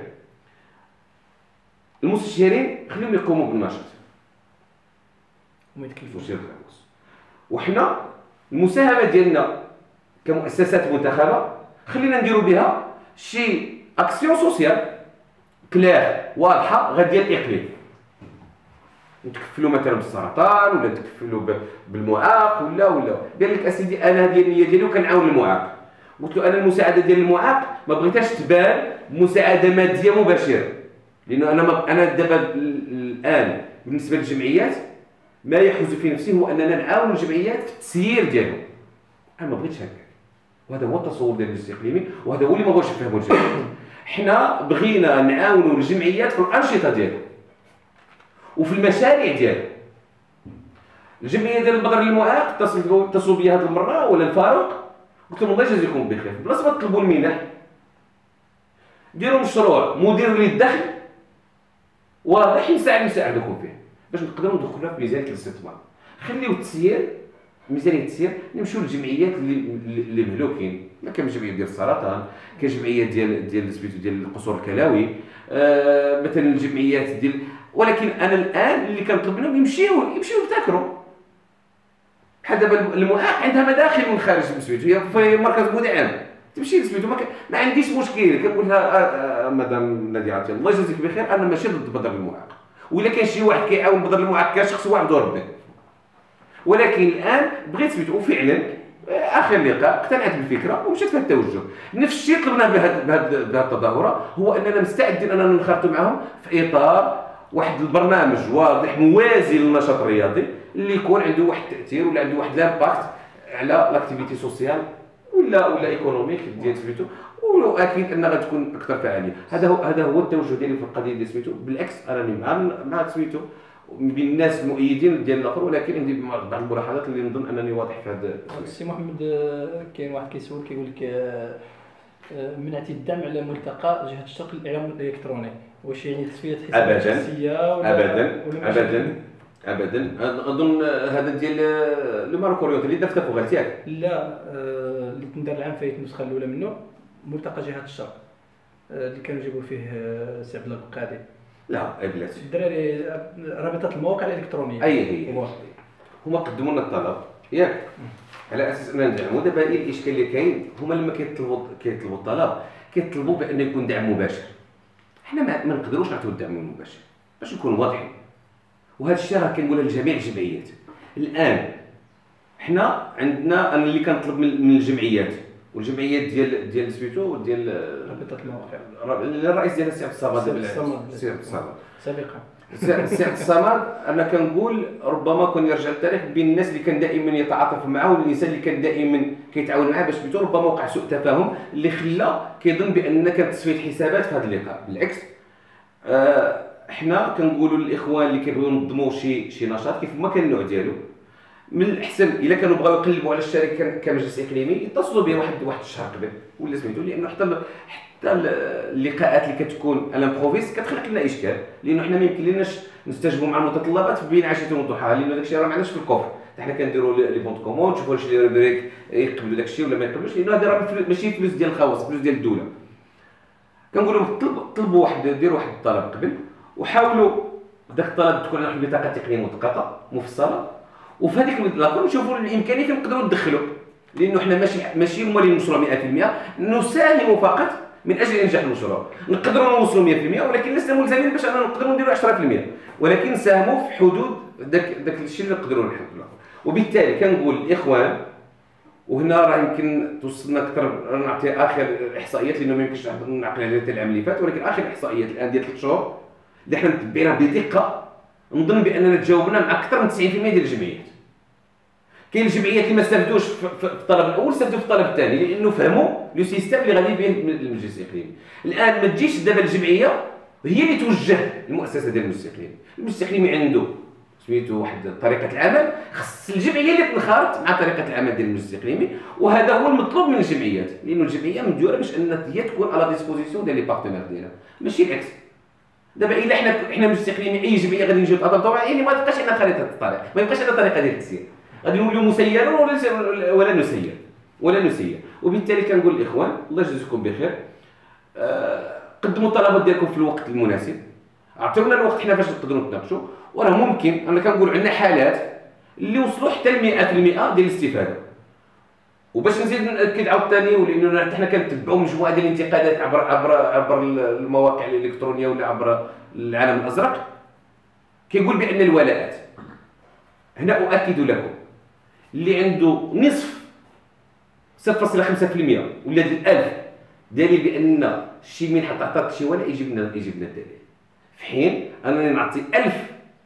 المستشارين خليهم يقوموا بالنشاط وما يتكلفوش، وحنا المساهمه ديالنا كمؤسسات منتخبه خلينا نديروا بها شي اكسيون سوسيال كلير واضحه غاديه الاقليم. نتكفلوا مثلا بالسرطان ولا نتكفلوا بالمعاق ولا ولا قال لك اسيدي انا هذه النيه ديالي وكنعاون المعاق. قلت له انا المساعده ديال المعاق ما بغيتهاش تبان مساعده ماديه مباشره، لانه انا ما انا دابا الان بالنسبه للجمعيات ما يحوز في نفسه هو اننا نعاون الجمعيات في التسيير ديالهم. انا ما بغيتش هكا، وهذا هو التصور ديال المجلس الاقليمي وهذا هو اللي ما بغاوش يفهموا الجمعيات. حنا بغينا نعاونوا الجمعيات في الانشطه ديالهم وفي المشاريع ديالهم. الجمعيه ديال البدر للمعاق اتصلوا اتصلوا بي هذه المره ولا الفاروق، قلت لهم الله يجازيكم بخير، بلاصه ما تطلبوا المنح ديروا مشروع مدير للدخل واضح نساعد نساعدكم فيه باش نقدروا ندخلوها في ميزانيه الاستثمار. خليو التسيير ميزانيه التسيير نمشيو للجمعيات اللي اللي مهلوكين. ما كاين جمعيه ديال السرطان، كاين جمعيه ديال ديال سميتو ديال القصور الكلاوي، آه مثلا الجمعيات ديال. ولكن انا الان اللي كنطلب منهم يمشيو يمشيو يبتكروا. بحال دابا المعاق عندها مداخل من خارج سميتو هي في مركز مدعم، تمشي سميتو ما, ما عنديش مشكل. كنقول لها آه آه مدام ناديه عطيه الله يجازيك بخير، انا ماشي ضد بدر المعاق، وإلا كان شي واحد كيعاون بدر المعاق كشخص واحد وربي. ولكن الان بغيت سميتو وفعلا اخر لقاء اقتنعت بالفكره ومشيت في التوجه. نفس الشيء طلبنا بهذه بهذه التظاهره، هو اننا مستعدين اننا ننخرطوا معهم في اطار واحد البرنامج واضح موازي للنشاط الرياضي اللي يكون عنده واحد التاثير ولا عنده واحد لامباكت على لاكتيفيتي سوسيال ولا ولا ايكونوميك ديال سميتو، واكيد ان غتكون اكثر فعاليه. هذا هو هذا هو التوجه ديالي في القضيه ديال سميتو. بالعكس راني مع مع سميتو بين الناس المؤيدين ديال الاخر، ولكن عندي بعض الملاحظات اللي نظن انني واضح في هذا. السي محمد، آه، كاين واحد كيسول كيقول لك آه، آه، منعتي الدعم على ملتقى جهه الشرق للاعلام الالكتروني، واش يعني تصفيه حسابات ابدا شخصيه ولا ابدا ولا ابدا ابدا اظن هذا ديال لو ماروك اورينتال اللي درت فوق ياك. لا، آه، اللي تندار العام فايت النسخه الاولى منه ملتقى جهه الشرق، آه، اللي كانوا جابوا فيه آه، سي عبد الله القادي. لا اي بلاتي الدراري رابطه المواقع الالكترونيه اي هي هو. هما قدموا لنا الطلب ياك على اساس اننا ندعموا. دابا هي الاشكال اللي كاين، هما لما كيطلبوا كيطلبوا الطلب كيطلبوا بان يكون دعم مباشر. حنا ما, ما نقدروش نعطيو الدعم المباشر باش نكونوا واضحين، وهذا الشيء راه كنقولها لجميع الجمعيات. الان حنا عندنا انا اللي كنطلب من الجمعيات، والجمعيات ديال ديال سميتو ديال رابطه المواقع الرئيس ديالها السي عبد الصمد السي عبد الصمد سابقا. السي عبد الصمد انا كنقول ربما كون يرجع التاريخ بين الناس اللي كان دائما يتعاطف معه والانسان اللي كان دائما كيتعاون معاه باش سميتو. ربما وقع سوء تفاهم اللي خلى كيظن بان كانت تصفيه حسابات في هذا اللقاء. بالعكس آه حنا كنقولوا للاخوان اللي كيبغيو ينظموا شي شي نشاط كيف ما كان النوع ديالو، من الاحسن الا كانوا بغاو يقلبوا على الشركه كمجلس اقليمي يتصلوا به واحد واحد الشهر قبل ولا سميتو، لانه حتى حتى اللقاءات اللي كتكون على امبروفيس كتخلق لنا اشكال، لانه حنا ما يمكن لناش نستجيبوا مع المتطلبات بين عشيه وضحاها، لانه داكشي راه ما عندناش في الكفر. حنا كنديروا لي بونط كومون نشوفوا واش لي ريبريك يقبلوا داكشي ولا ما يقبلوش، لانه هذا راه ماشي فلوس ديال الخواص، فلوس ديال الدوله. كنقولوا طلبوا طلبوا واحد ديروا واحد الطلب قبل، وحاولوا داك الطلب تكون واحد البطاقه تقنيه مؤقته مفصله، وفي هذيك لاكون نشوفوا الامكانيه فين نقدروا ندخلوا، لانه حنا ماشي ماشي هما اللي المشروع مئة بالمئة، نساهم فقط من اجل انجاح المشروع. نقدروا نوصلوا مئة بالمئة ولكن لسنا ملزمين باش انا نقدروا نديروا عشرة بالمئة، ولكن نساهموا في حدود داك داك الشيء اللي نقدروا نحققوا. وبالتالي كنقول الاخوان، وهنا راه يمكن توصلنا اكثر نعطي اخر الاحصائيات لانه ما يمكنش نعقل على العام اللي فات، ولكن اخر الاحصائيات الان ديال ثلاث شهور اللي حنا متبعينها بدقه نظن باننا تجاوبنا مع اكثر من تسعين بالمئة ديال الجمعيات. كاين الجمعيات اللي ما استفدوش في الطلب الاول، استفدوا في الطلب الثاني لانه فهموا لو سيستيم اللي غادي به المجلس الاقليمي. الان ما تجيش دابا الجمعيه هي اللي توجه المؤسسه ديال المجلس الاقليمي. المجلس الاقليمي عنده سميتو واحد طريقه العمل، خص الجمعيه اللي تنخرط مع طريقه العمل ديال المجلس الاقليمي، وهذا هو المطلوب من الجمعيات، لانه الجمعيه مديوره باش ان هي تكون على ديسبوزيسيون ديال لي بارتنير ديالها، ماشي العكس. دابا الا حنا حنا المجلس الاقليمي اي جمعيه غادي نجيو نتعاطوا معها، يعني ما تبقاش عندنا خريطه الطريق، ما يبقاش عندنا طريقه ديال التسيير، غادي نوليو مسيرون ولا ولا نسير ولا نسير. وبالتالي كنقول الاخوان الله يجزيكم بخير، أه قدموا الطلبات ديالكم في الوقت المناسب، عطيونا الوقت حنا فاش نقدروا نتناقشوا، وراه ممكن انا كنقول عندنا حالات اللي وصلوا حتى ل مئة بالمئة ديال الاستفاده. وباش نزيد ناكد عاوتاني، ولانه حنا كنتبعوا مجموعه ديال الانتقادات عبر عبر عبر المواقع الالكترونيه ولا عبر العالم الازرق، كيقول بان الولاءات هنا اؤكد لكم اللي عنده نصف صفر فاصلة خمسة بالمئة ولا الألف دليل بان شي منحه تعطات شي ولا يجيب لنا يجيب لنا الدليل، في حين انني نعطي ألف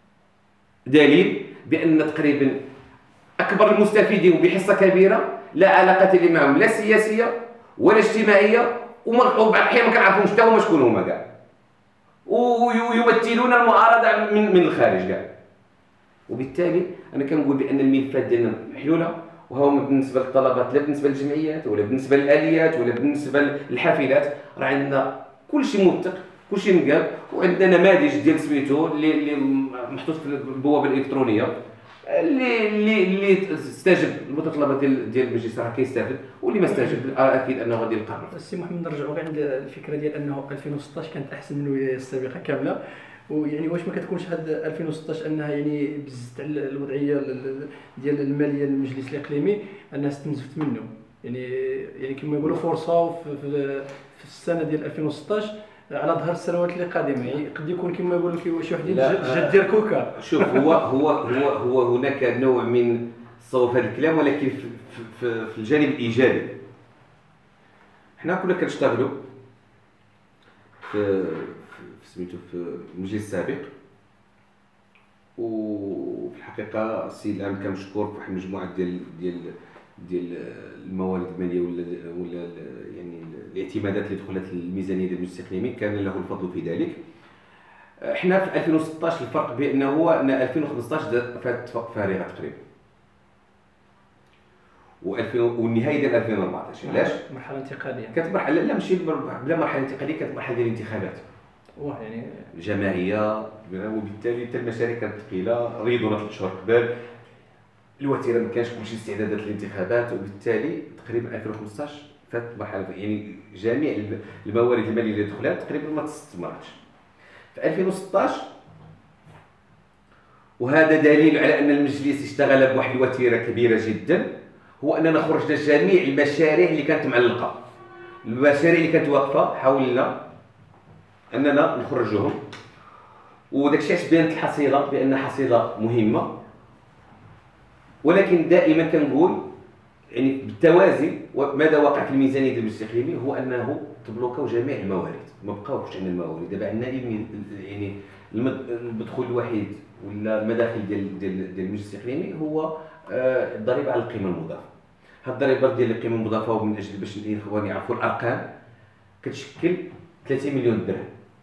دليل بان تقريبا اكبر المستفيدين وبحصه كبيره لا علاقه لي معهم لا سياسيه ولا اجتماعيه، وبعض الاحيان ما كنعرفوش حتى هما شكون هما كاع، ويمثلون المعارضه من من الخارج كاع. وبالتالي انا كنقول بان الملفات ديالنا محلوله، وهما بالنسبه للطلبات لا بالنسبه للجمعيات ولا بالنسبه للاليات ولا بالنسبه للحافلات، راه عندنا كلشي موثق كلشي مقاب، وعندنا نماذج ديال سميتو اللي اللي محطوط في البوابه الالكترونيه اللي اللي اللي استجب المتطلبات ديال ديال المجلس راه كيستافد، واللي ما استجب اكيد انه غادي يقرر. السي محمد نرجعوا غير عند الفكره ديال انه ألفين وستطاش كانت احسن من الولايه السابقه كامله، ويعني واش ما كتكونش هاد ألفين وستطاش انها يعني بزت على الوضعيه ديال الماليه للمجلس الاقليمي انها استنزفت منه، يعني يعني كما يقولوا فرصه في, في السنه ديال ألفين وستطاش على ظهر السنوات اللي قادمه، يعني قد يكون كما يقول لك شي واحد جد ديال كوكا. شوف هو هو هو هو هناك نوع من الصواب في هذا الكلام، ولكن في, في, في الجانب الايجابي حنا كنا كنشتغلوا في في سميتو في المجلس السابق، وفي الحقيقه السيد العام كان مشكور في واحد المجموعه ديال ديال ديال الموارد الماليه ولا ولا يعني الاعتمادات اللي دخلت الميزانيه ديال المجلس الاقليمي كان له الفضل في ذلك. احنا في ألفين وستطاش الفرق بانه هو ان ألفين وخمسطاش فات فارغه تقريبا، و2000 والنهايه ديال ألفين وأربعطاش علاش؟ مرحله انتقاليه كانت مرحله لا ماشي بلا مرحله انتقاليه، كانت مرحله ديال الانتخابات واه يعني جماعيه، وبالتالي حتى المشاريع كانت ثقيله، ريضونا ثلاث شهور قبل الوتيره، ما كانش كلشي استعدادات للانتخابات، وبالتالي تقريبا ألفين وخمسطاش فات مرحله يعني جميع الموارد الماليه اللي دخلت تقريبا ما استثمرتش. في ألفين وستطاش وهذا دليل على ان المجلس اشتغل بواحد الوتيره كبيره جدا، هو اننا خرجنا جميع المشاريع اللي كانت معلقه، المشاريع اللي كانت واقفه حاولنا اننا نخرجوهم، وداك الشيء علاش بانت الحصيله بان حصيله مهمه. ولكن دائما كنقول يعني بالتوازي ماذا وقع في الميزانيه ديال المجلس الاقليمي هو انه تبلوكاو جميع الموارد، ما بقاوش عندنا الموارد. دابا عندنا يعني المدخول الوحيد ولا المداخل ديال ديال ديال المجلس الاقليمي هو الضريبه على القيمه المضافه. هاد الضريبه ديال القيمه المضافه ومن اجل باش الاخوان يعرفوا الارقام كتشكل ثلاثين مليون درهم،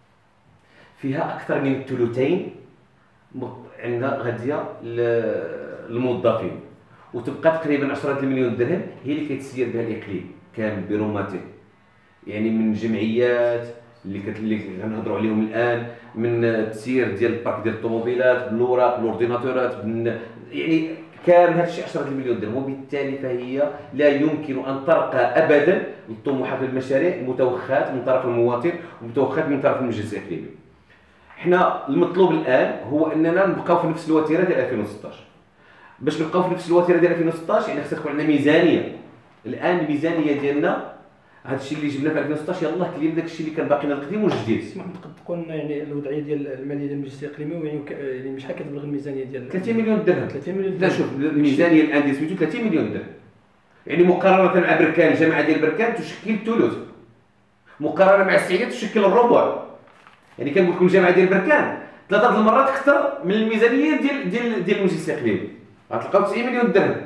فيها اكثر من الثلثين عندنا غاديه للموظفين، وتبقى تقريبا عشرة مليون درهم هي اللي كيتسير بها الاقليم كامل بروماته، يعني من جمعيات اللي كت اللي كنهضروا عليهم الان، من التسيير ديال البارك ديال الطوموبيلات بالاوراق بالاورديناتورات، يعني كامل هذا الشيء عشرة مليون درهم. وبالتالي فهي لا يمكن ان ترقى ابدا للطموحات والمشاريع المتوخات من طرف المواطن ومتوخات من طرف المجلس الاقليمي. حنا المطلوب الان هو اننا نبقاو في نفس الوتيره ديال ألفين وستطاش. باش نبقاو في نفس الوتيره ديال ألفين وستطاش يعني خصها تكون عندنا ميزانيه. الان الميزانيه ديالنا هذا الشيء اللي جبناه في ألفين وستطاش يلاه كلينا داك الشيء اللي كان باقي لنا القديم والجديد. اسمح تقد تقول لنا يعني الوضعيه ديال الماليه ديال المجلس الاقليمي يعني يعني شحال كتبلغ الميزانيه ديال ثلاثين مليون درهم. ثلاثين مليون درهم. لا شوف الميزانيه الان ديال سميتو ثلاثين مليون درهم، يعني مقارنه مع بركان الجامعه ديال بركان تشكل الثلث، مقارنه مع السعيديه تشكل الربع. يعني كنقول لكم الجامعه ديال بركان ثلاثه المرات اكثر من الميزانيه ديال ديال ديال المجلس الاقليمي، غتلقاو تسعين مليون درهم،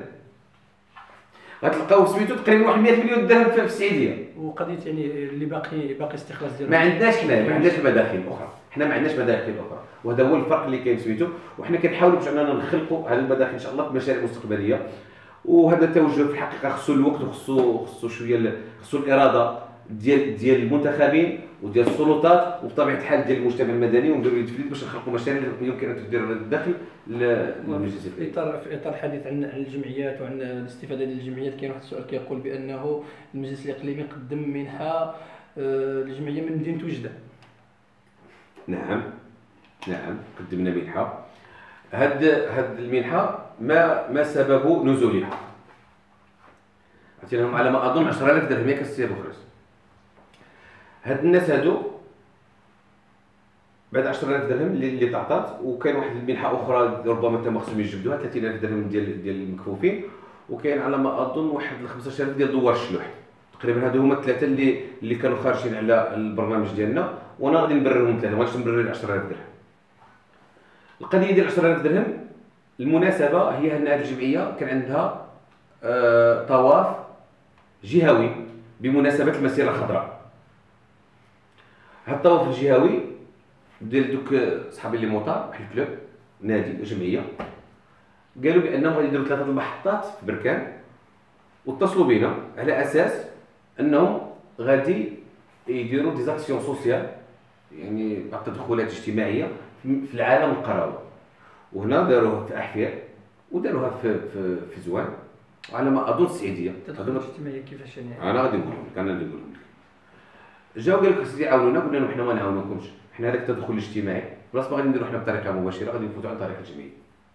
غتلقاو سميتو تقريبا واحد مئة مليون درهم في السعيديه. وقضيه يعني اللي باقي باقي استخلاص ديال ما عندناش حنا ما عندناش مداخل اخرى، حنا ما عندناش مداخل اخرى، وهذا هو الفرق اللي كاين سميتو. وحنا كنحاولوا باش اننا نخلقوا هذه المداخل ان شاء الله في مشاريع مستقبليه، وهذا التوجه في الحقيقه خصو الوقت وخصو خصو شويه خصو الاراده ديال ديال المنتخبين وديال السلطات وبطبيعه الحال ديال المجتمع المدني، ونديروا التفريد باش نخلقوا مشاريع اللي يمكن ان تدير الدخل للمجلس. في اطار في اطار الحديث عن الجمعيات وعن الاستفاده ديال الجمعيات، كاين واحد السؤال كيقول بانه المجلس الاقليمي قدم منحه للجمعيه من مدينه وجده. نعم نعم قدمنا منحه. هاد هاد المنحه ما ما سبب نزولها؟ عطيناهم على ما اظن عشرة آلاف درهم ياك السي بوخريس. هاد الناس هادو بعد عشرة آلاف درهم اللي اللي تعطات، وكاين واحد المنحه اخرى ربما تم خصهم يجبدوها ثلاثين ألف درهم ديال ديال المكفوفين، وكاين على ما اظن واحد خمسطاش ألف ديال دوار الشلوح. تقريبا هادو هما الثلاثه اللي اللي كانوا خارجين على البرنامج ديالنا، وانا غادي نبررهم ثلاثه، ما غاديش نبرر عشرة آلاف درهم. القضيه ديال عشرة آلاف درهم المناسبه هي ان هذه الجمعيه كان عندها آه طواف جهوي بمناسبه المسيره الخضراء. هذا الطواف الجهوي ديال دوك صحابي اللي موطار واحد الكلوب نادي جمعيه قالوا بانهم غادي يديروا ثلاثه المحطات في بركان، واتصلوا بينا على اساس انهم غادي يديروا دي زاكسيون سوسيال، يعني بعض التدخلات اجتماعيه في العالم القروي. وهنا داروها في احفياء وداروها في في في زوان وعلى ما اظن السعيديه. التدخل الاجتماعي كيفاش يعني؟ انا غادي نقول لك انا غادي نقول لك جاو قال لك خصك تعاونونا، قلنا لهم حنا ما نعاونوكمش، حنا هذاك التدخل الاجتماعي بلاص ما غادي نديرو حنا بطريقه مباشره، غادي نفوتوا عن طريق الجمعيه.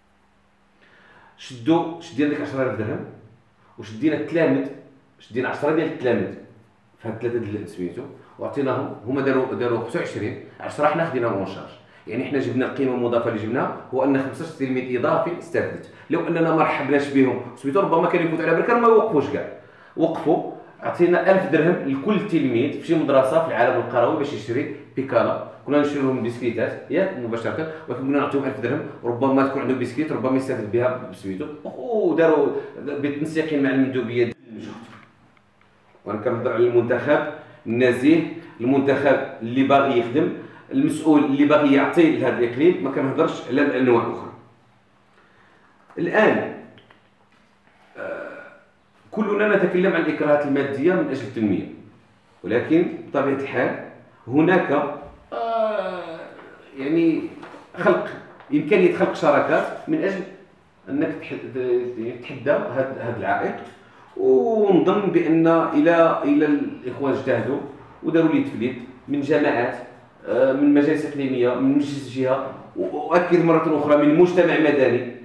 شدوا شدينا ديك عشرة آلاف درهم وشدينا التلامذ، شدينا عشرة ديال التلامذ في هاد ثلاثه ديال سميتو وعطيناهم، هما داروا داروا خمسة وعشرين، عشرة حنا خديناهم اون شارج. يعني حنا جبنا القيمه المضافه اللي جبناها هو ان خمسطاش تلميذ اضافي استفدت. لو اننا ما رحبناش بهم سميتو ربما كانوا يفوتوا على بركان ما يوقفوش كاع، وقفوا عطينا ألف درهم لكل تلميذ في شي مدرسه في العالم القروي باش يشري بيكالا. كنا نشري لهم بسكيتات ياك مباشره، ولكن كنا نعطيهم ألف درهم، ربما تكون عنده بسكيت ربما يستافد بها بسويتو، وداروا بالتنسيق مع المندوبيه ديال الجهد. وانا كنهضر على المنتخب النزيه، المنتخب اللي باغي يخدم، المسؤول اللي باغي يعطي لهذا الاقليم، ما كنهضرش على الانواع الاخرى. الان كلنا نتكلم عن الاكراهات الماديه من اجل التنميه، ولكن بطبيعه الحال هناك آه يعني خلق امكانيه خلق شراكات من اجل انك تحدى هذا العائق. ونظن بان الى الى الاخوان اجتهدوا وداروا لي تفليت من جماعات، آه من مجالس اقليميه، من مجلس الجهه، واؤكد مره اخرى من المجتمع المدني،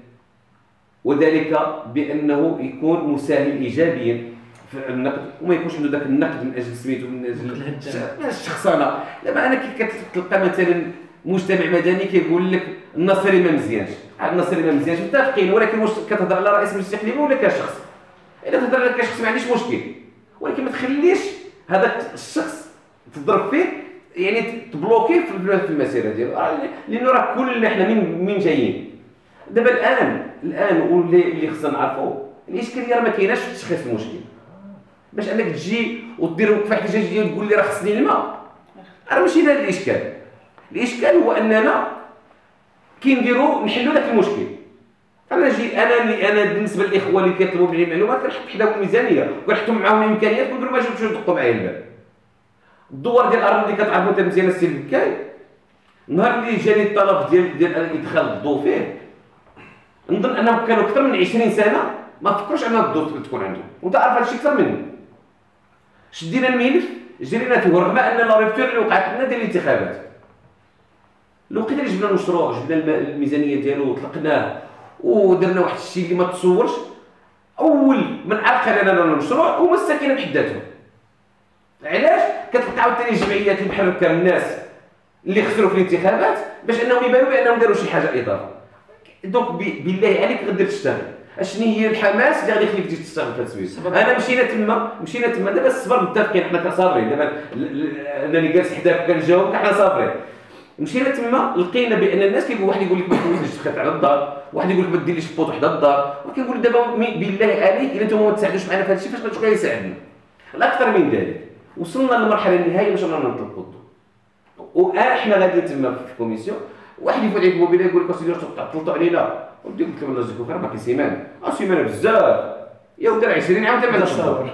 وذلك بانه يكون مساهم ايجابيا في النقد، وما يكونش عنده ذاك النقد من اجل سميتو من اجل الشخصنه. دابا انا كتلقى مثلا مجتمع مدني كيقول لك النصري ما مزيانش، النصري ما مزيانش، متفقين، ولكن واش كتهضر على رئيس مجلس اقليمي ولا كشخص؟ الا تهضر على كشخص ما عنديش مشكل، ولكن ما تخليش هذاك الشخص تضرب فيه، يعني تبلوكيه في المسيره ديالو، لانه راه كلنا حنا من من جايين. دابا الان الان واللي اللي خصنا نعرفوا الاشكاليه راه ما كايناش في تشخيص المشكل. باش انك تجي ودير في واحد الجهه تقول لي راه خصني الماء، راه ماشي هذا الاشكال. الاشكال هو اننا كي نديروا نحلوا ذاك المشكل. انا جي انا انا بالنسبه للاخوه اللي كيطلبوا مني معلومات كنحط حداهم الميزانيه وكنحطهم معاهم الامكانيات ونقول لهم اجيو تمشيو تدقوا معايا الباب. الدوار ديال الارض اللي كتعرفوا انت مزيان السي البكاي، النهار اللي جاني الطلب ديال ديال ادخال الضوء فيه، نظن انهم كانوا اكثر من عشرين سنه ما فكروش ان الضوء تكون عندهم، وانت عارف هذا الشيء اكثر مني. شدينا الملف جرينا فيه، رغم ان لا ريبتور اللي وقعت لنا ديال الانتخابات، الوقيته اللي جبنا المشروع جبنا الميزانيه ديالو وطلقناه ودرنا واحد الشيء اللي ما تصورش، اول من عرقل لنا المشروع هما الساكنه بحداتهم. علاش؟ كتلقى عاوتاني الجمعيات المحركه من الناس اللي خسروا في الانتخابات باش انهم يبانوا بانهم داروا شي حاجه اضافه. دونك بالله عليك غدير تشتغل، اشني هي الحماس اللي غادي يخليك تجي تشتغل في هذا السويس؟ انا مشينا تما مشينا تما دابا الصبر متفقين، حنا كصابرين، دابا انني جالس حداك كنجاوبك حنا صابرين. مشينا تما لقينا بان الناس كيقول، واحد يقول لك ما تديرش تخيط على الدار، واحد يقول لك ما ديرليش البوط وحده الدار، وكنقول دابا بالله عليك الا نتوما ما تساعدوش معنا في هذا الشيء فاش غتبقى يساعدنا؟ الاكثر من ذلك وصلنا للمرحله النهائيه باش رانا نطلقوا الضوء، وحنا غاديين تما في الكوميسيون، واحد يفوت عليك الموبيل يقول لك اسيدي واش تعطلتوا علينا؟ ودي قلت لهم الله يجزيكم خير باقي سيمانه، اه سيمانه بزاف يا ودار عشرين عام تما الصبر.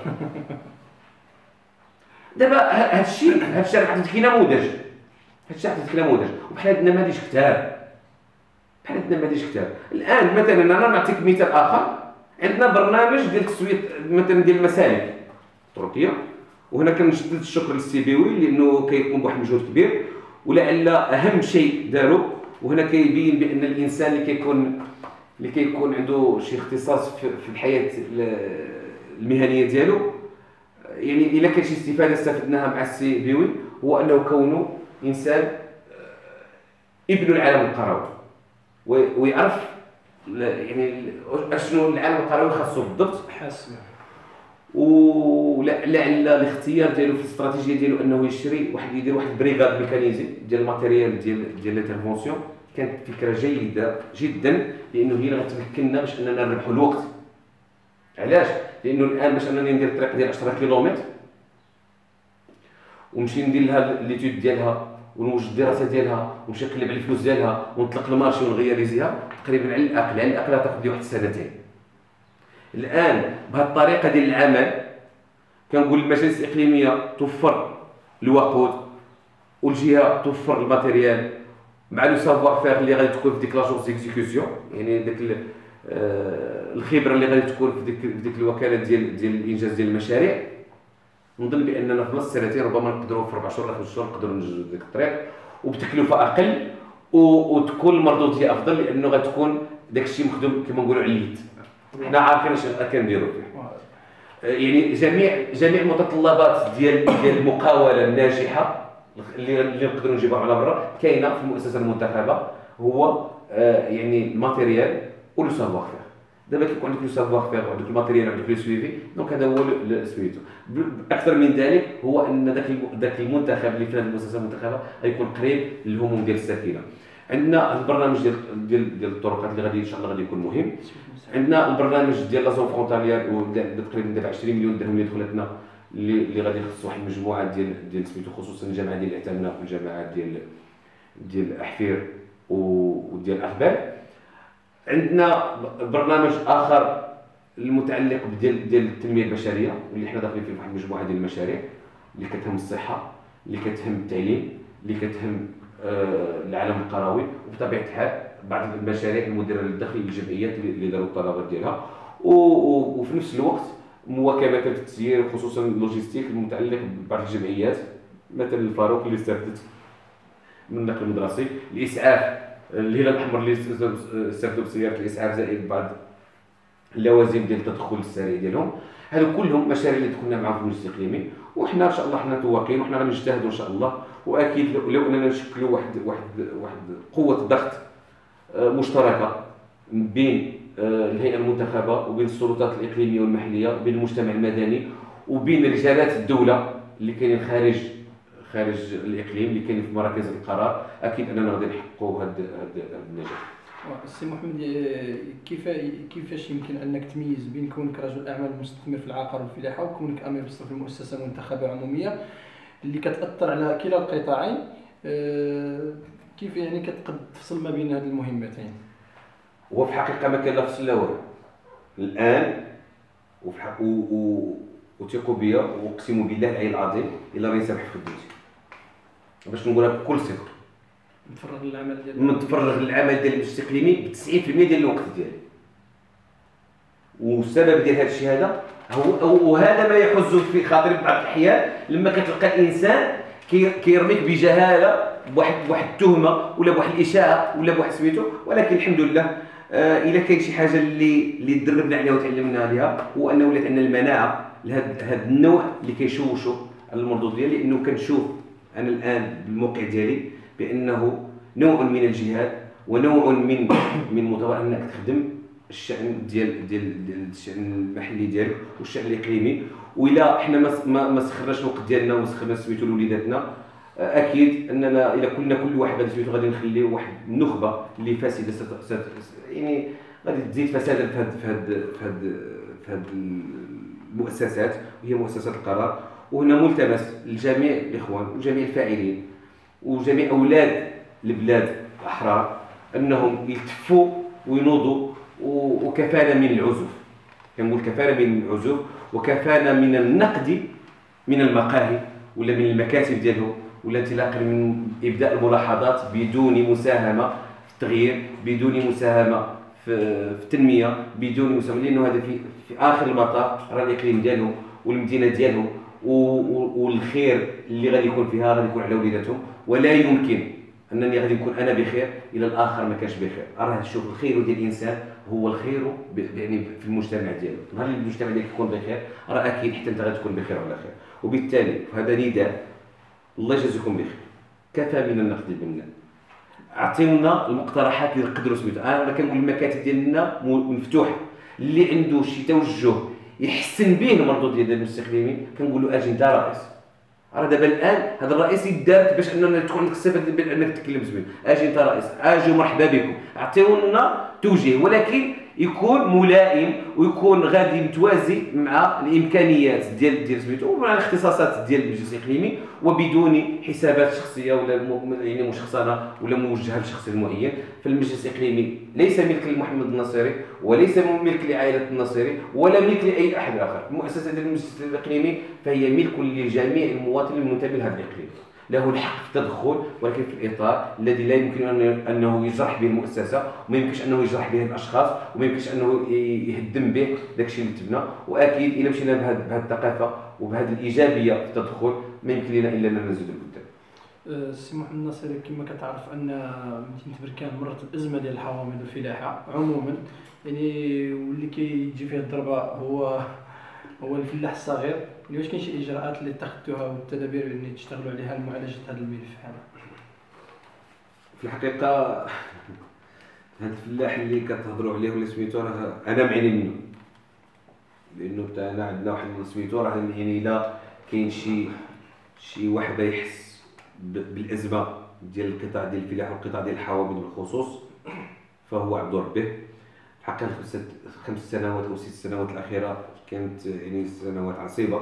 دابا هذا الشيء هذا الشيء راه عطيتك نموذج، هذا الشيء عطيتك نموذج، وبحال هاد النماذج كثار، بحال هاد النماذج كثار. الان مثلا انا نعطيك مثال اخر، عندنا برنامج ديال تسويه مثلا ديال المسالك تركيا، وهنا كنشدد الشكر للسيبيوي لانه كيقوم بواحد المجهود كبير، ولعل اهم شيء داروا، وهنا كيبين بان الانسان اللي كيكون اللي كيكون عنده شي اختصاص في الحياه المهنيه ديالو، يعني الا كان شي استفاده استفدناها مع السي بيوي، هو انه كونه انسان ابن العالم القروي ويعرف يعني اشنو العالم القروي خاصو بالضبط حاسب، ولعل الاختيار ديالو في الاستراتيجيه ديالو انه يشري واحد يدير واحد بريغاد ميكانيزي ديال الماتيريال ديال ديال ليترفونسيون. كانت فكره جيده جدا لانه هي اللي غتمكننا باش اننا نربحوا الوقت. علاش؟ لانه الان باش انني ندير الطريق ديال عشرة كيلومتر ونمشي ندير لها ليتود ديالها ونوجد الدراسه ديالها ونمشي نقلب على الفلوس ديالها ونطلق المارشي ونغياليزيها، تقريبا على الاقل على الاقل تاخذ لي واحد السنتين. الان بهذه الطريقه ديال العمل كنقول المجالس الاقليميه توفر الوقود والجهه توفر الماتيريال مع لو سافوار فير اللي غادي تكون في ديك لاجونس ديكزيكسيون، يعني ديك الخبره اللي غادي تكون في ديك في ديك الوكاله ديال ديال الانجاز ديال المشاريع. نظن باننا في نص سنتين ربما نقدروا في اربع شهور ولا خمس شهور نقدروا ننجزوا ديك الطريق وبتكلفه اقل وتكون المردوديه افضل، لانه غتكون داك الشيء مخدوم كما نقولوا على اليد. حنا عارفين اش كنديروا فيه. يعني جميع جميع المتطلبات ديال ديال المقاوله الناجحه اللي اللي نقدروا نجيبوها على برا كاينه في المؤسسه المنتخبه، هو آه يعني الماتيريال ولو سافوار فير. دابا كيكون عندك لو سافوار فير وعندك الماتيريال وعندك لو سويفي، دونك هذا هو سميتو. اكثر من ذلك هو ان ذاك ذاك المنتخب اللي في هذه المؤسسه المنتخبه غيكون قريب للهموم ديال الساكنه. عندنا البرنامج ديال ديال ديال الطرقات اللي غادي ان شاء الله غادي يكون مهم. عندنا البرنامج ديال لا زون فرونتاليير تقريبا دابا عشرين مليون درهم اللي دخلت لنا، اللي اللي غادي يخص واحد المجموعه ديال ديال سميتو، خصوصا الجامعه ديال العتامنه والجامعات ديال ديال احفير وديال اخبار. عندنا برنامج اخر المتعلق بديال ديال التنميه البشريه، واللي حنا داخلين فيه واحد المجموعه ديال المشاريع اللي كتهم الصحه، اللي كتهم التعليم، اللي كتهم آه العالم القروي، وبطبيعه الحال بعض المشاريع المديره للدخل للجمعيات اللي داروا الطلبات ديالها، وفي نفس الوقت مواكبه التسيير خصوصا اللوجيستيك المتعلق ببعض الجمعيات، مثلا الفاروق اللي استفدت من النقل المدرسي، الاسعاف الهلال الاحمر اللي استفدوا بسياره الاسعاف، زائد بعض اللوازم ديال التدخل السريع ديالهم. هادو كلهم مشاريع اللي دخلنا معاهم في المجلس الاقليمي، وحنا ان شاء الله حنا متوقعين وحنا غنجتهدوا ان شاء الله. واكيد لو اننا نشكلوا واحد واحد واحد قوه ضغط مشتركه بين الهيئه المنتخبه وبين السلطات الاقليميه والمحليه وبين المجتمع المدني وبين رجالات الدوله اللي كاينين خارج خارج الاقليم، اللي كاينين في مراكز القرار، اكيد اننا غادي نحققوا هذا النجاح. السي محمد، كيف كيفاش يمكن انك تميز بين كونك رجل اعمال مستثمر في العقار والفلاحه وكونك امير بالصرف في مؤسسه منتخبه عموميه اللي كتاثر على كلا القطاعين؟ كيف يعني كتقد تفصل ما بين هذه المهمتين؟ هو في الحقيقه ما كاين لا فصل لا والو الان، وفي الحق وثقوا بيا واقسم بالله العلي العظيم الا راني سامح في خدمتي، باش نقولها بكل صدق. متفرغ للعمل ديالك؟ متفرغ للعمل ديال المجلس الاقليمي ب تسعين بالمئة ديال الوقت ديالي، والسبب ديال هذا الشيء هذا هو، وهذا ما يحز في خاطري بعض الاحيان لما كتلقى الانسان كيرميك بجهاله بواحد بواحد التهمه ولا بواحد الاشاعه ولا بواحد سميتو، ولكن الحمد لله آه الا كاين شي حاجه اللي اللي تدربنا عليها وتعلمنا عليها هو انه ولات عندنا المناعه لهذا هذا النوع اللي كيشوشوا على المردود ديالي، لانه كنشوف انا الان بالموقع ديالي بانه نوع من الجهاد ونوع من من مطالبه انك تخدم الشأن ديال ديال ديال الشأن المحلي ديالك والشأن الاقليمي. وإلا حنا ما ما سخرناش الوقت ديالنا وما سخرناش سميتو لوليداتنا، اكيد اننا الا كنا كل واحد غادي سميتو غادي نخليو واحد النخبه اللي فاسده ست يعني غادي تزيد فسادا في هاد في هاد في هاد في هاد المؤسسات وهي مؤسسات القرار. وهنا ملتمس لجميع الاخوان وجميع الفاعلين وجميع اولاد البلاد الاحرار انهم يلتفوا وينوضوا، وكفانا من العزوف، كنقول كفانا من العزوف وكفانا من النقد من المقاهي ولا من المكاتب ديالهم ولا انطلاقا من ابداء الملاحظات بدون مساهمه في التغيير، بدون مساهمه في التنميه، بدون مساهمه، لانه هذا في, في اخر المطاف راه الاقليم ديالهم والمدينه ديالهم والخير اللي غادي يكون فيها غادي يكون على وليداتهم. ولا يمكن انني غادي نكون انا بخير الى الاخر ما كانش بخير. راه شوف الخير ديال الانسان هو الخير يعني في المجتمع ديالو، نهار اللي المجتمع ديالك يكون بخير راه اكيد حتى انت غادي تكون بخير وعلى خير. وبالتالي هذا نداء، الله يجازيكم بخير، كفى من النقد البناء، اعطيونا المقترحات اللي نقدروا سميتو. انا كنقول المكاتب ديالنا مفتوحه، اللي عنده شي توجه يحسن به المردود ديال المجلس الاقليمي كنقول له اجي انت رئيس. راه دابا الان هذا الرئيس يدار باش اننا تكون عندك الصفه ديال انك تتكلم سميتو، اجي انت رئيس، اجي مرحبا بكم، اعطيونا توجيه ولكن يكون ملائم ويكون غادي متوازي مع الامكانيات ديال ديال سميتو ومع الاختصاصات ديال المجلس الاقليمي، وبدون حسابات شخصيه ولا يعني مشخصنه ولا موجهه لشخص معين. فالمجلس الاقليمي ليس ملك لمحمد الناصري وليس ملك لعائله الناصري ولا ملك لاي احد اخر. المؤسسه ديال المجلس الاقليمي فهي ملك لجميع المواطنين المنتمين لهذا الاقليم، له الحق في التدخل ولكن في الاطار الذي لا يمكن انه يجرح به المؤسسه، وما يمكنش انه يجرح به الاشخاص، وما يمكنش انه يهدم به داكشي اللي تبنى. واكيد الا مشينا بهذه الثقافه وبهذه الايجابيه في التدخل ما يمكن لنا الا اننا نزيدوا لقدام. السي محمد الناصري، كما كتعرف ان مدينه بركان مرت الازمه ديال الحوامض والفلاحه عموما، يعني واللي كيجي فيه الضربه هو هو الفلاح الصغير. واش كاين شي اجراءات اللي اتخذتوها والتدابير اللي تشتغلوا عليها لمعالجه هذا الملف هذا؟ في الحقيقه هاد الفلاح اللي كتهضروا عليه ولا سميتو راه انا معاني منه، لانه حتى عندنا واحد سميتو راه يعني الا كاين شي شي واحد يحس بالازمه ديال القطاع ديال الفلاحه والقطاع ديال الحوامض بالخصوص فهو عبد ربه. حقا خمس خمس سنوات او ست سنوات الاخيره كانت يعني سنوات عصيبه.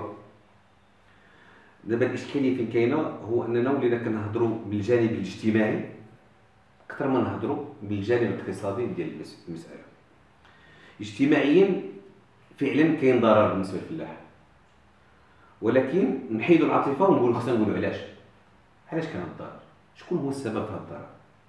دابا الاشكاليه فين كاينه هو اننا ولينا كنهضروا بالجانب الاجتماعي اكثر ما نهضروا بالجانب الاقتصادي ديال المساله. اجتماعيا فعلا كاين ضرر بالنسبه للفلاح، ولكن نحيدوا العاطفه ونقولوا خصنا نقولوا علاش علاش كان الضرر، شكون هو السبب في هذا الضرر.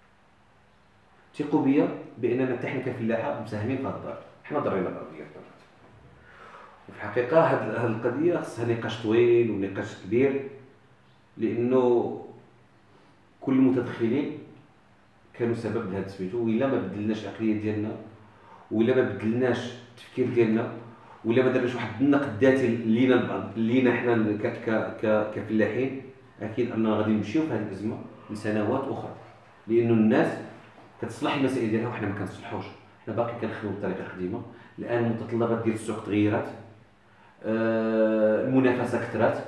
ثقوا بيا باننا حتى حنا كفلاحه مساهمين في هذا الضرر، حنا ضرينا القضيه. وفي الحقيقه هذه القضيه خصها نقاش طويل ونقاش كبير، لانه كل المتدخلين كانوا سبب لهذا سميتو. وإلا ما بدلناش العقليه ديالنا، وإلا ما بدلناش التفكير ديالنا، وإلا ما درناش واحد النقد ذاتي لينا لينا حنا كفلاحين، اكيد اننا غادي نمشيو في هذه الازمه لسنوات اخرى، لانه الناس كتصلح المسائل ديالها وحنا ما كنصلحوش. حنا باقي كنخدموا بطريقه القديمه. الان المتطلبات ديال السوق تغيرات، آه المنافسه كثرات،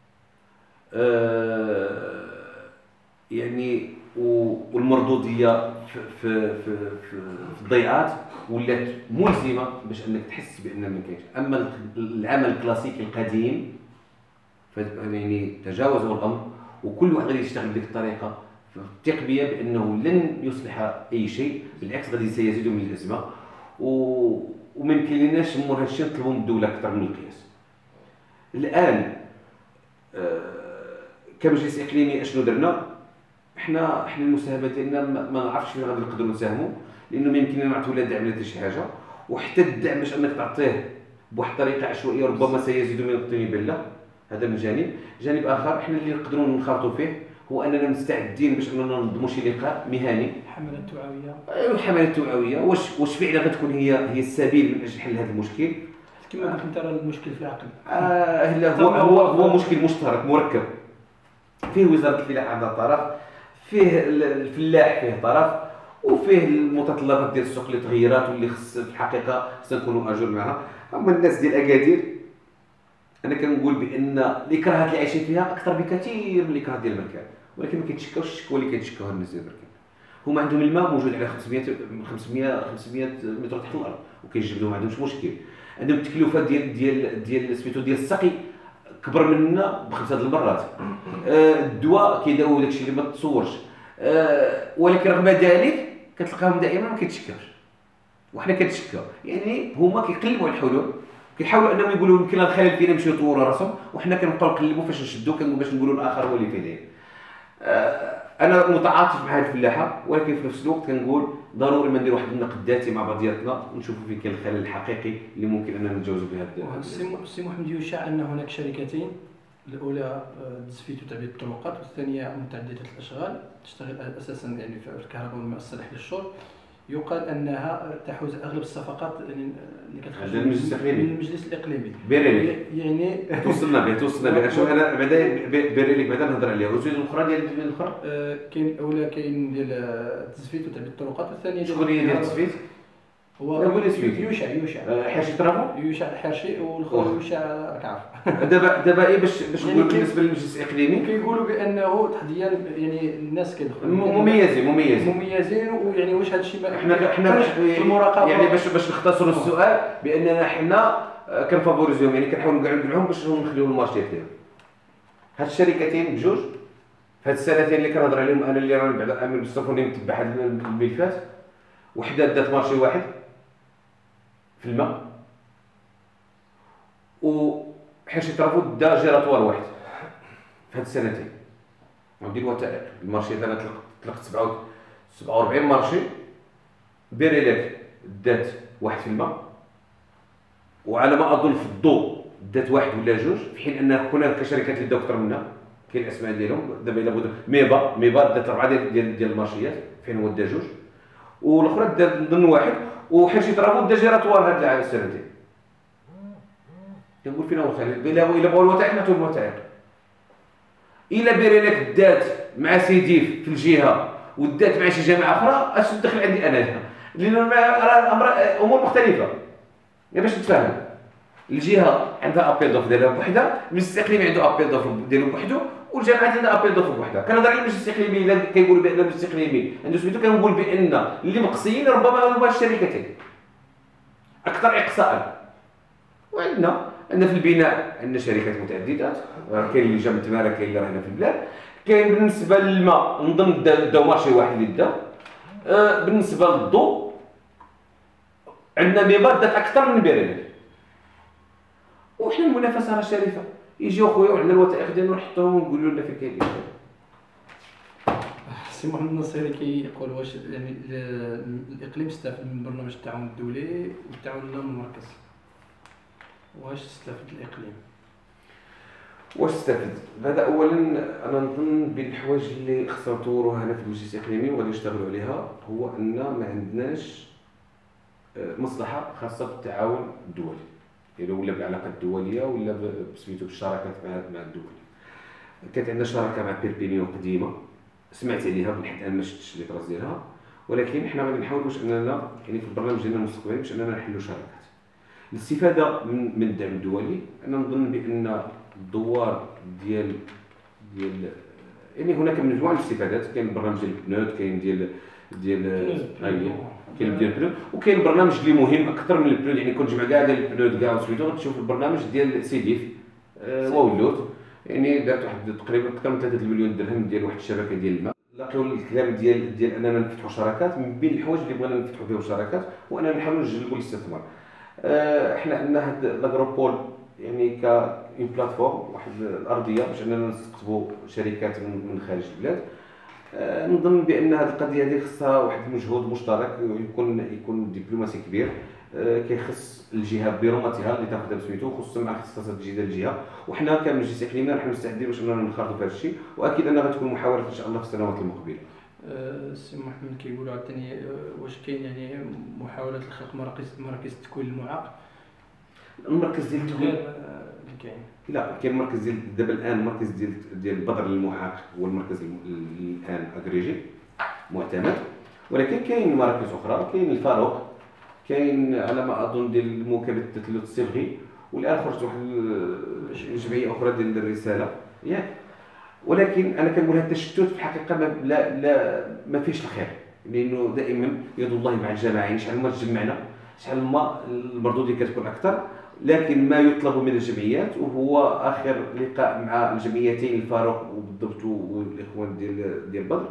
آه يعني والمردوديه في في في في, في الضيعات ولات ملزمه باش انك تحس بان ما كاينش. اما العمل الكلاسيكي القديم يعني تجاوزوا الامر، وكل واحد غادي يشتغل بديك الطريقه. ثق بيا بانه لن يصلح اي شيء، بالعكس غادي سيزيد من الازمه. و... وما يمكنلناش نمر هذا الشيء نطلبوا من الدوله اكثر من القياس. الان آه... كمجلس اقليمي اشنو درنا؟ احنا احنا المساهمه ديالنا ما نعرفش فين غادي نقدروا نساهموا، لانه ما يمكننا نعطيو لا دعم لا شي حاجه. وحتى الدعم باش انك تعطيه بواحد الطريقه عشوائيه ربما سيزيد من الطين بله. هذا من جانب. جانب اخر احنا اللي نقدروا ننخرطوا فيه هو اننا مستعدين باش اننا ننظموا شي لقاء مهني. الحملات التوعويه. ايوا الحملات التوعويه واش واش فعلا غتكون هي هي السبيل من اجل حل هذا المشكل؟ كما قلت انت راه المشكل في العقل. اه لا هو هو هو مشكل مشترك مركب. فيه وزاره الفلاحه عندها طرف، فيه الفلاح فيه طرف، وفيه المتطلبات ديال السوق اللي تغيرات واللي خص في الحقيقه خصنا نكونوا اجور معها. اما الناس ديال اكادير انا كنقول بان الاكراهات اللي عايشين فيها اكثر بكثير من الاكراه ديال المركان، ولكن ما كيتشكاوش الشكوى اللي كيتشكاوها الناس ديال المركان. هما عندهم الماء موجود على خمسمية خمسمية خمسمية متر تحت الارض وكيجبدوا، ما عندهمش مشكل. عندهم التكلفه ديال ديال ديال سميتو ديال السقي كبر مننا بخمسه د المرات. آه الدواء كيداويو داكشي اللي ما تصورش. آه ولكن رغم ذلك كتلقاهم دائما ما كيتشكاوش، وحنا كنتشكاو. يعني هما كيقلبوا على الحلول، كيحاولوا انهم يقولوا يمكن الخلل فينا يمشيو يطوروا راسهم، وحنا كنبقاو نقلبوا فاش نشدوا كنقول باش نقولوا الاخر هو اللي فيه داير. آه انا متعاطف مع هذه الفلاحه، ولكن في نفس الوقت كنقول ضروري ما ندير واحد النقد ذاتي مع بعضياتنا ونشوفوا فين كاين الخلل الحقيقي اللي ممكن اننا نتجاوزوا به هذا. السي محمد يشاع ان هناك شركتين، الاولى تسفيت وتعبئه الطرقات، والثانيه متعدده الاشغال تشتغل اساسا يعني في الكهرباء والماء الصالح للشرب. يقال انها تحوز اغلب الصفقات اللي كتخرج من المجلس الاقليمي من المجلس الاقليمي. بيريلي يعني توصلنا به توصلنا به شوف انا بعدا بيريلي بعدا نهضر عليها. وزيد الاخرى ديال الاخرى آه كاين الاولى كاين ديال التسفيت وتعبئه الطرقات، والثانيه ديال شكون هي ديال التسفيت؟ هو يوشع يوشع حاشي طرافو يوشع حاشي والاخر يوشع راك عارف. دابا دابا ايه باش باش نقول بالنسبه للمجلس الاقليمي كيقولوا بانه تحديدا يعني الناس كيدخلوا مميزين مميزين مميزين ويعني واش هذا الشيء احنا احنا في المراقبه يعني باش باش نختصروا السؤال باننا حنا كنفافوريزيوهم، يعني كنحاولوا نقعدوا باش نخليو المارشيات ديالهم. هاد الشركتين بجوج في هاد السنتين اللي كنهضر عليهم انا اللي راني بعدا امين بالصفوني متبع هاد الملفات، وحده دات مارشي واحد في الماء، وحاشي طرافو دا جيراتوار واحد في هاد السنتين. ودي الوثائق المارشيات انا طلقت سبعة وأربعين مارشي. بيريليك دات واحد في الماء، وعلى ما اظن في الضوء دات واحد ولا جوج، في حين ان هناك شركات اللي داو اكثر منا كاين الاسماء ديالهم دابا الا بغيتو. ميبا ميبا دات اربعه ديال ديال المارشيات في حين هو دا جوج، والاخرى دات من ضمن واحد، وحاشي طرافو دا جيراتوار هاد العام السنتين. كنقول فينا هو الخلل؟ الا الا بغاو الوثائق نعطيو الوثائق. الا بيريليك دات مع سيديف في الجهه ودات مع شي جامعه اخرى اش تدخل عندي انا؟ لان راه الامر امور مختلفه باش نتفاهم. الجهه عندها ابيل دوف ديالها بوحدها، المجلس الاقليمي عنده ابيل دوف ديالو بوحدو، والجامعات عندها ابيل دوف بوحدها. كنهضر على المجلس الاقليمي، الا كيقول بان المجلس الاقليمي عنده سميتو، كنقول بان اللي مقصيين ربما هما الشركتين اكثر اقصاء. وعندنا عندنا في البناء عندنا شركات متعددات، كاين اللي جا من تماره، كاين اللي راه هنا في البلاد. كاين بالنسبه للماء نظن داو مارشي واحد اللي دا. آه بالنسبه للضوء عندنا ميبات دات اكثر من بيريل، وحنا المنافسه راه شريفه. يجيو خويا وعندنا الوثائق ديالنا نحطوهم ونقولوا لنا فين كاين الاشكال. السي محمد النصيري كيقول واش يعني الاقليم استافد من برنامج التعاون الدولي والتعاون المركز، واش استافد الاقليم؟ واش استفد؟ هذا اولا انا نظن بين الحوايج اللي خصنا نطوروها هنا في المجلس الاقليمي وغادي نشتغلوا عليها، هو ان ما عندناش مصلحه خاصه بالتعاون الدولي، يعني ولا بالعلاقات الدوليه ولا بسميتو بالشراكات مع مع الدول. كانت عندنا شراكه مع بيربينيو قديمه، سمعت عليها بالحد الان ما شفتش لي طراز ديالها، ولكن حنا غادي نحاولوا باش اننا يعني في البرنامج ديالنا المستقبلي باش اننا نحلوا شراكات. الاستفاده من من الدعم الدولي، انا نظن بان الدوار ديال ديال يعني هناك مجموعه من الاستفادات. كاين البرنامج ديال البنود، كاين ديال ديال اييه كاين ديال البنود، وكاين برنامج اللي مهم اكثر من البنود، يعني كنت جمع كاع ديال البنود كاع وسميتو غتشوف البرنامج ديال سيديف أه وولوت، يعني دارت واحد تقريبا اكثر من ثلاثة مليون درهم ديال واحد الشبكه ديال الماء. لقيو الكلام ديال ديال اننا نفتحوا شراكات. من بين الحوايج اللي بغينا نفتحوا فيهم شراكات واننا نحاولوا نجلبوا الاستثمار. أه احنا عندنا هاد لاغروبول يعني ك اون بلاتفورم، واحد الارضيه باش اننا نستقطبوا شركات من من خارج البلاد. أه نظن بان هذه القضيه هذه خصها واحد المجهود مشترك، يكون يكون دبلوماسي كبير. أه كيخص الجهه برمتها اللي تاخذها بسميتو، خصوصا مع الاختصاصات الجديده للجهه. وحنا كمجلس اقليمي نحن مستعدين باش اننا نخرطوا في هذا الشيء، واكيد انها غتكون محاوله ان شاء الله في السنوات المقبله. السي محمد كيقولوا عاوتاني واش كاين يعني محاولات لخلق مراكز مراكز التكوين المعاق؟ المركز ديال التكوين اللي كاين، لا كاين المركز ديال دابا الان المركز ديال ديال البذر للمعاق هو المركز الان اغريجي معتمد، ولكن كاين مراكز اخرى. كاين الفاروق، كاين على ما اظن ديال مكافحه التلوث الصبغي، والان خرجت واحد الجمعيه اخرى ديال الرساله ياك. ولكن انا كنقول هذا التشتت في الحقيقه ما لا لا ما فيهش الخير، لانه دائما يد الله مع الجماعه. شحال ما تجمعنا شحال ما المردوديه كتكون اكثر. لكن ما يطلب من الجمعيات، وهو اخر لقاء مع الجمعيتين الفاروق وبالضبط والاخوان ديال ديال بدر،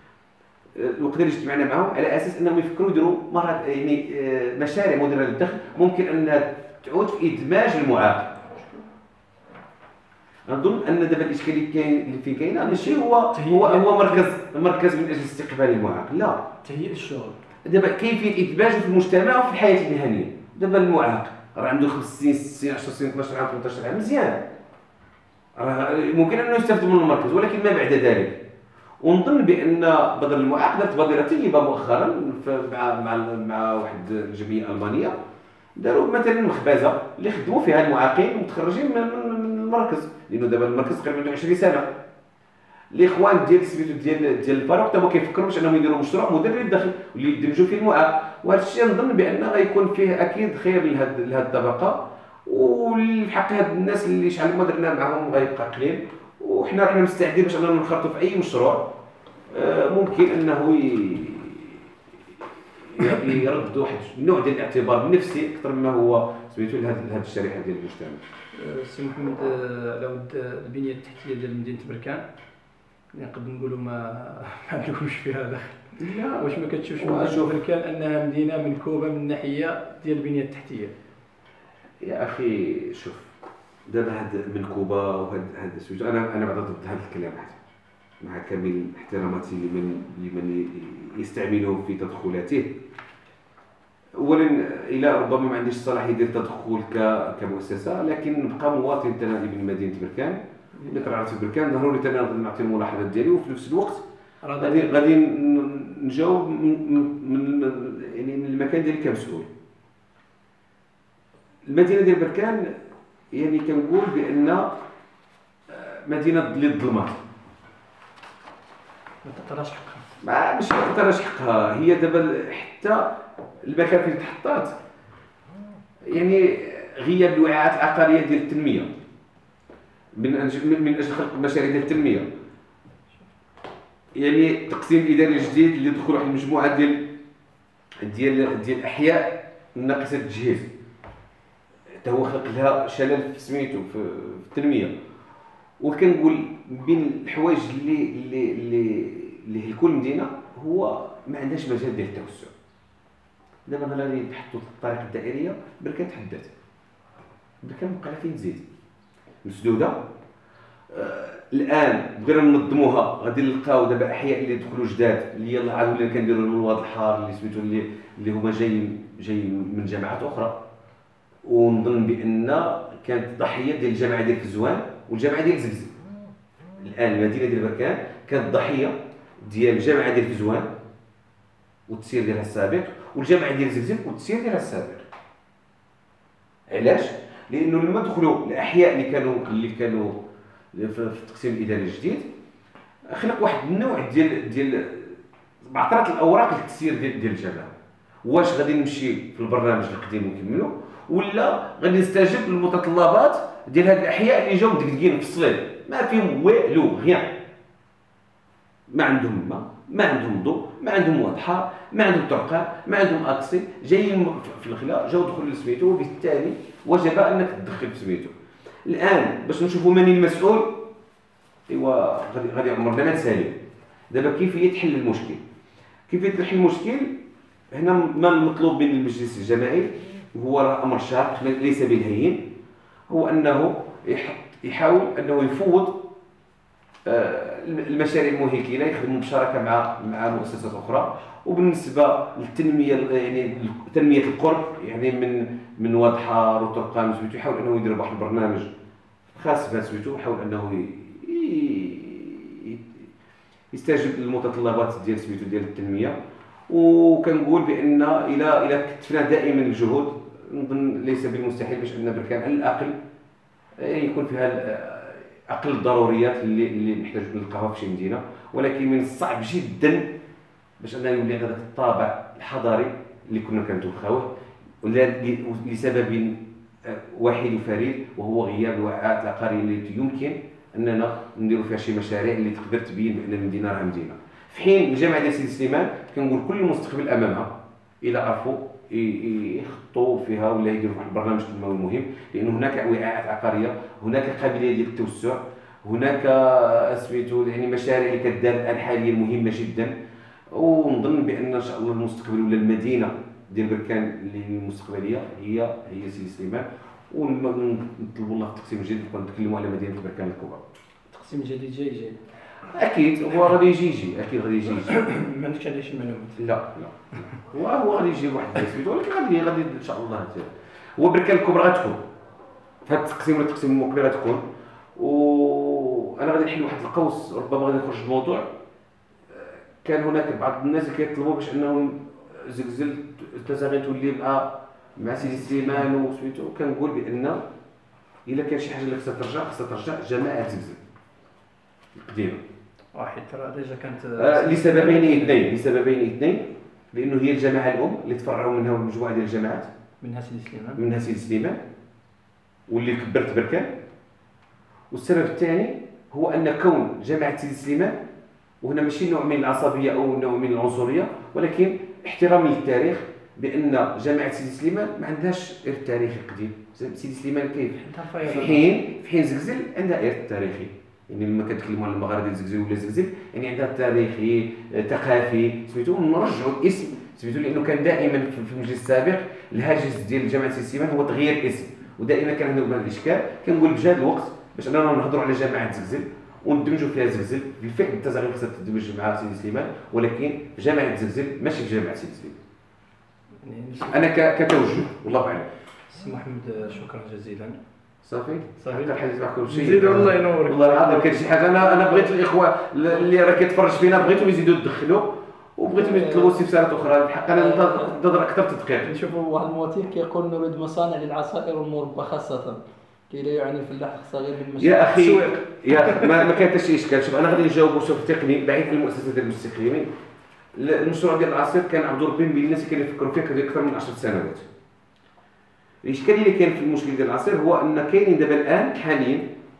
الوقت اللي اجتمعنا معهم على اساس انهم يفكروا يديروا مرات يعني مشاريع مديره للدخل ممكن انها تعود في ادماج المعاق. نظن ان دابا الاشكال اللي كاين اللي فين كاينه ماشي هو هو هو مركز مركز من اجل استقبال المعاق، لا تهيئ الشغل. دابا كيفيه ادماجه في المجتمع وفي الحياه المهنيه. دابا المعاق راه عنده خمس سنين ست سنين عشر سنين اثناش عام ثمنطاش عام، مزيان راه ممكن انه يستافد من المركز، ولكن ما بعد ذلك. ونظن بان بدر المعاق دارت بادره طيبه مؤخرا مع مع مع واحد الجمعيه المانيه، داروا مثلا مخبزه اللي خدموا فيها المعاقين متخرجين من, من المركز، لانه دابا المركز تقريبا عنده عشرين سنه. الاخوان ديال سميتو ديال ديال الفاروق حتى هما كيفكروا باش انهم يديروا مشروع مدير للدخل واللي يدمجوا فيه المعاق، وهذا الشيء نظن بان غيكون فيه اكيد خير لهاد لهاد الطبقه. والحق هاد الناس اللي شحال ما درنا معاهم غيبقى قليل، وحنا رانا مستعدين باش اننا نخرطوا في اي مشروع ممكن انه يرد واحد النوع ديال الاعتبار النفسي اكثر مما هو سميتو لهاد الشريحه ديال المجتمع. السي محمد، على ود البنيه التحتيه ديال مدينه بركان نقدر نقولوا ما ما عندكمش فيها دخل، لا واش ما كتشوفش مدينه بركان انها مدينه منكوبه من الناحيه ديال البنيه التحتيه؟ يا اخي شوف، دابا هاد منكوبه وهاد هاد السويت، انا انا بعدا ضد هذا الكلام هذا، مع كامل احتراماتي لمن لمن يستعمله في تدخلاته. اولا الى ربما ما عنديش الصلاحيه ديال التدخل كمؤسسه، لكن نبقى مواطن تنا ابن مدينه بركان اللي طلعت في بركان، ضروري تنا نعطي الملاحظات ديالي، وفي نفس الوقت غادي غادي نجاوب من يعني من المكان ديالي كمسؤول. المدينه ديال بركان يعني كنقول بان مدينه للظلمات، ما تعطيهاش حقها. ما ماشي ما تعطيهاش حقها. هي دابا حتى المكان فين تحطات يعني غياب الوعاءات العقاريه ديال التنميه من اجل من اجل خلق مشاريع ديال التنميه، يعني تقسيم اداري جديد اللي دخل واحد المجموعه ديال ديال ديال الاحياء ناقصه التجهيز، حتى هو خلق لها شلل في سميتو في التنميه. وكنقول بين الحوايج اللي اللي اللي اللي هلكوا المدينه هو ما عندهاش مجال ديال التوسع. دابا غادي نحطوا الطريق الدائريه بركان تحدات، بركان بقى فين تزيد مسدوده. آه الان بغينا ننظموها غادي نلقاو دابا احياء اللي دخلوا جداد اللي يلاه عاد ولينا كنديروا الواد الحار اللي سميتو اللي اللي هما جايين جايين من جامعات اخرى. ونظن بان كانت ضحيه ديال الجامعه ديال فزوان والجامعه ديال زقزق. الان المدينه ديال بركان كانت ضحيه ديال الجامعه ديال فزوان والتسيير ديالها السابق والجامعه ديال زقزق والتسيير ديالها السابق. علاش؟ لانه لما دخلوا الاحياء اللي كانوا اللي كانوا في التقسيم الاداري الجديد خلق واحد النوع ديال ديال بعثرات الاوراق للتسيير ديال ديال الجامعه. واش غادي نمشي في البرنامج القديم ونكملو ولا غادي نستجيب للمتطلبات ديال هاد الاحياء اللي جاو مدقدقين في الصليب ما فيهم والو غيان، ما عندهم ماء، ما عندهم ضوء، ما عندهم واضحه، ما عندهم طرقان، ما عندهم اكسي، جايين في الخلا جاو دخلوا لسميتو، وبالتالي وجب انك تدخل في سميتو. الان باش نشوفوا من المسؤول ايوا غادي غادي عمرنا ما نساليو. دابا كيفيه حل المشكل؟ كيفيه حل المشكل هنا ما المطلوب من المجلس الجماعي هو راه امر شاق ليس بالهين، هو انه يحط يحاول انه يفوض المشاريع المهيكله يخدموا بشراكه مع مع مؤسسات اخرى. وبالنسبه للتنميه يعني تنميه القرب يعني من من واد حار وطرقان سميتو يحاول انه يدير واحد البرنامج خاص بها سميتو، يحاول انه يستجيب للمتطلبات ديال سميتو ديال التنميه. وكنقول بان الى الى كتفنا دائما الجهود نظن ليس بالمستحيل باش ان بركان على الاقل يكون فيها اقل الضروريات اللي اللي نحتاج نلقاوها في شي مدينه، ولكن من الصعب جدا باش انه يولي هذاك الطابع الحضاري اللي كنا كنتوخاوه ولا لسبب واحد وفريد وهو غياب الوعاءات العقاريه اللي يمكن اننا نديروا فيها شي مشاريع اللي تقدر تبين بان المدينه راه مدينه. في حين الجامعه ديال سيدي سليمان كنقول كل المستقبل امامها الى عرفوا يخطوا فيها ولا يديروا واحد البرنامج تنموي مهم، لان هناك وعاءات عقاريه، هناك قابليه ديال التوسع، هناك سميتو يعني مشاريع اللي كدار الان حاليا مهمه جدا. ونظن بان ان شاء الله المستقبل ولا المدينه ديال بركان اللي المستقبليه هي هي سيدي سليمان. ونطلبوا الله التقسيم الجديد نبقاو نتكلموا على مدينه بركان الكبرى. التقسيم الجديد جاي جاي اكيد هو غادي يجي يجي اكيد غادي يجي يجي ما عندكش عليه شي معلومات؟ لا لا هو هو غادي يجي واحد التسميت، ولكن غادي غادي ان شاء الله هو بركان الكبرى غتكون في هذا التقسيم ولا التقسيم المقبل غتكون. وانا غادي نحل واحد القوس ربما غادي نخرج الموضوع. كان هناك بعض الناس اللي كيطلبوا باش انهم زلزل التزاغي تولي مع مع سيدي سليمان وسميتو. كنقول بان الا كان شي حاجه اللي خصها ترجع خصها ترجع جماعه زلزل القديمه. واحد ترى ديجا كانت آه لسببين اثنين لسببين اثنين لانه هي الجماعه الام اللي تفرعوا منها مجموعه ديال الجماعات منها سيدي سليمان منها سيدي سليمان واللي كبرت بركان. والسبب الثاني هو ان كون جماعه سيدي سليمان وهنا ماشي نوع من العصبيه او نوع من العنصريه ولكن احترام للتاريخ بان جماعه سيدي سليمان ما عندهاش ارث تاريخي قديم. سيدي سليمان كيف في حين في حين زقزل عندها ارث تاريخي. يعني لما كنتكلموا على المغاربه ديال زقزل ولا زقزل يعني عندها تاريخي ثقافي سميتو. نرجعوا الاسم سميتو لانه كان دائما في المجلس السابق الهاجس ديال جامعه سيدي سليمان هو تغيير الاسم، ودائما كان عندنا هذا الاشكال. كنقول بجهاد الوقت باش اننا نهضروا على جامعه زقزل وندمجوا فيها زقزل. بالفعل التزاغير خصها تدمج مع سيدي سليمان ولكن في جامعه زقزل ماشي في جامعه سيدي سليمان. انا كتوجه والله اعلم. سي محمد شكرا جزيلا. صافي صافي الحديث معكم شيء زيد الله ينورك. والله العظيم كاين شي حاجه انا انا بغيت الاخوه اللي راه كيتفرج فينا بغيتهم يزيدوا يدخلوا وبغيتهم يطلبوا استفسارات اخرى. الحق انا ننتظر اكثر تدقيق. نشوفوا واحد الموتيف كيقول نريد مصانع للعصائر والمربى خاصه كي لا يعني الفلاح الصغير من يا اخي يا ما, ما كان حتى شي اشكال. شوف انا غادي نجاوبوا شوف تقني بعيد عن المؤسسه ديال المستقيمين. المشروع ديال العصير كان عبد ربي بين الناس اللي كانوا يفكروا فيه اكثر من عشر سنوات. الاشكال اللي كاين في المشكل ديال العصير هو ان كاينين دابا الان حاليا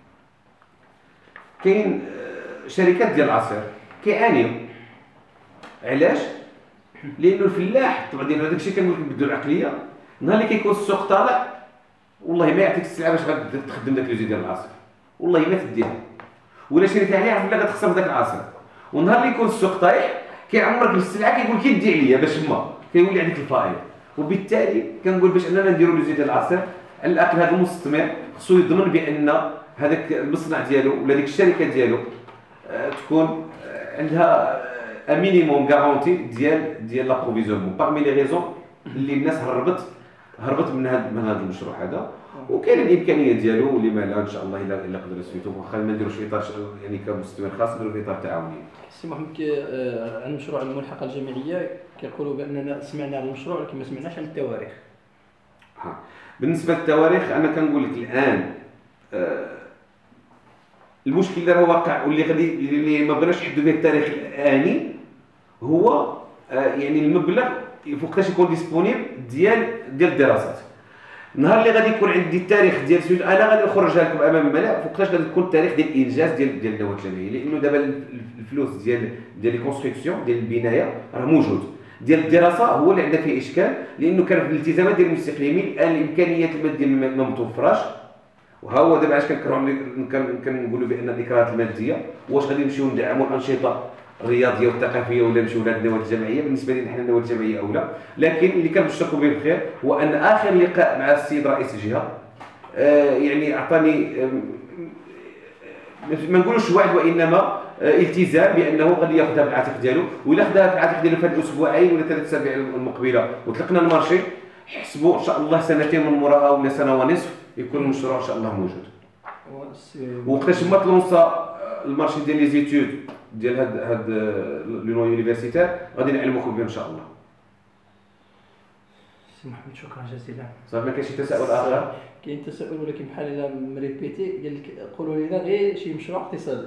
كاين شركات ديال العصير كيعانيو. علاش؟ لانه الفلاح طبعا ديال هذاك الشيء كنقول لك بدو العقليه، نهار اللي كيكون السوق طالع والله ما يعطيك السلعه باش غادي تخدم داك الجزء ديال العصير، والله ما تديها، ولا شريتها عليه عرف بلا غتخسر في داك العصير. ونهار اللي يكون السوق طايح كيعمرك بالسلعه كيقول لك دي عليا باش ما كيولي عندك الفائض. وبالتالي كنقول باش اننا نديروا الجزء ديال العصير على الاقل هذا المستثمر خصو يضمن بان هذاك المصنع ديالو ولا ديك الشركه ديالو آه تكون عندها مينيموم غارونتي ديال ديال لابروفيزيونمون. باغمي لي ريزون اللي الناس هربت هربت من هذا من هذا المشروع هذا، وكاين الامكانيه ديالو اللي ما لا ان شاء الله الا الا قدروا يسويتو، واخا ما نديروش في اطار يعني كمستثمر خاص نديرو في اطار تعاوني. سي محمد كي آه عن مشروع الملحقه الجامعيه كيقولوا باننا سمعنا عن المشروع ولكن ما سمعناش عن التواريخ. ها بالنسبه للتواريخ انا كنقول لك الان آه المشكل اللي راه واقع واللي غادي اللي ما بغيناش نحددوا به التاريخ الاني هو آه يعني المبلغ فوقاش يكون ديسپونيبل ديال ديال الدراسات. النهار اللي غادي يكون عندي التاريخ ديال سويد انا غادي نخرجها لكم امام الملأ فوقاش غادي تكون التاريخ ديال الانجاز ديال ديال النواه الجامعيه، لانه دابا الفلوس ديال ديال الكونستركسيون ديال البنايه راه موجود. ديال الدراسه هو اللي عندنا فيه اشكال، لانه كان في الالتزامات ديال المستقلمين الان الامكانيات الماديه ما متوفراش. وها هو دابا علاش كنكرهوا كنقولوا بان الاكراهات الماديه واش غادي نمشيو ندعموا الانشطه الرياضيه والثقافيه ولا نمشيو لهاد النواه الجامعيه. بالنسبه لنا حنا النواه الجامعيه اولى، لكن اللي كنبشركم به بخير هو ان اخر لقاء مع السيد رئيس الجهه آه يعني اعطاني آه ما نقولوش وعد وانما آه التزام بانه غادي ياخذها بالعاتق ديالو، ولا خداها في العاتق ديالو في هاد الاسبوعين ولا ثلاث اسابيع المقبله وطلقنا المارشي، حسبوا ان شاء الله سنتين من موراها ولا سنه ونصف يكون المشروع ان شاء الله موجود. وقتاش ما تلونسا المارشي ديال لي زيتود ديال هاد هاد لونو يونيفرسيتير غادي نعلموكم به ان شاء الله. سي محمد شكرا جزيلا. صافي ما كاينش شي تساؤل اخر؟ كاين تساؤل ولكن بحال الا مريبيتي قال لك قولوا لنا غير شي مشروع اقتصادي.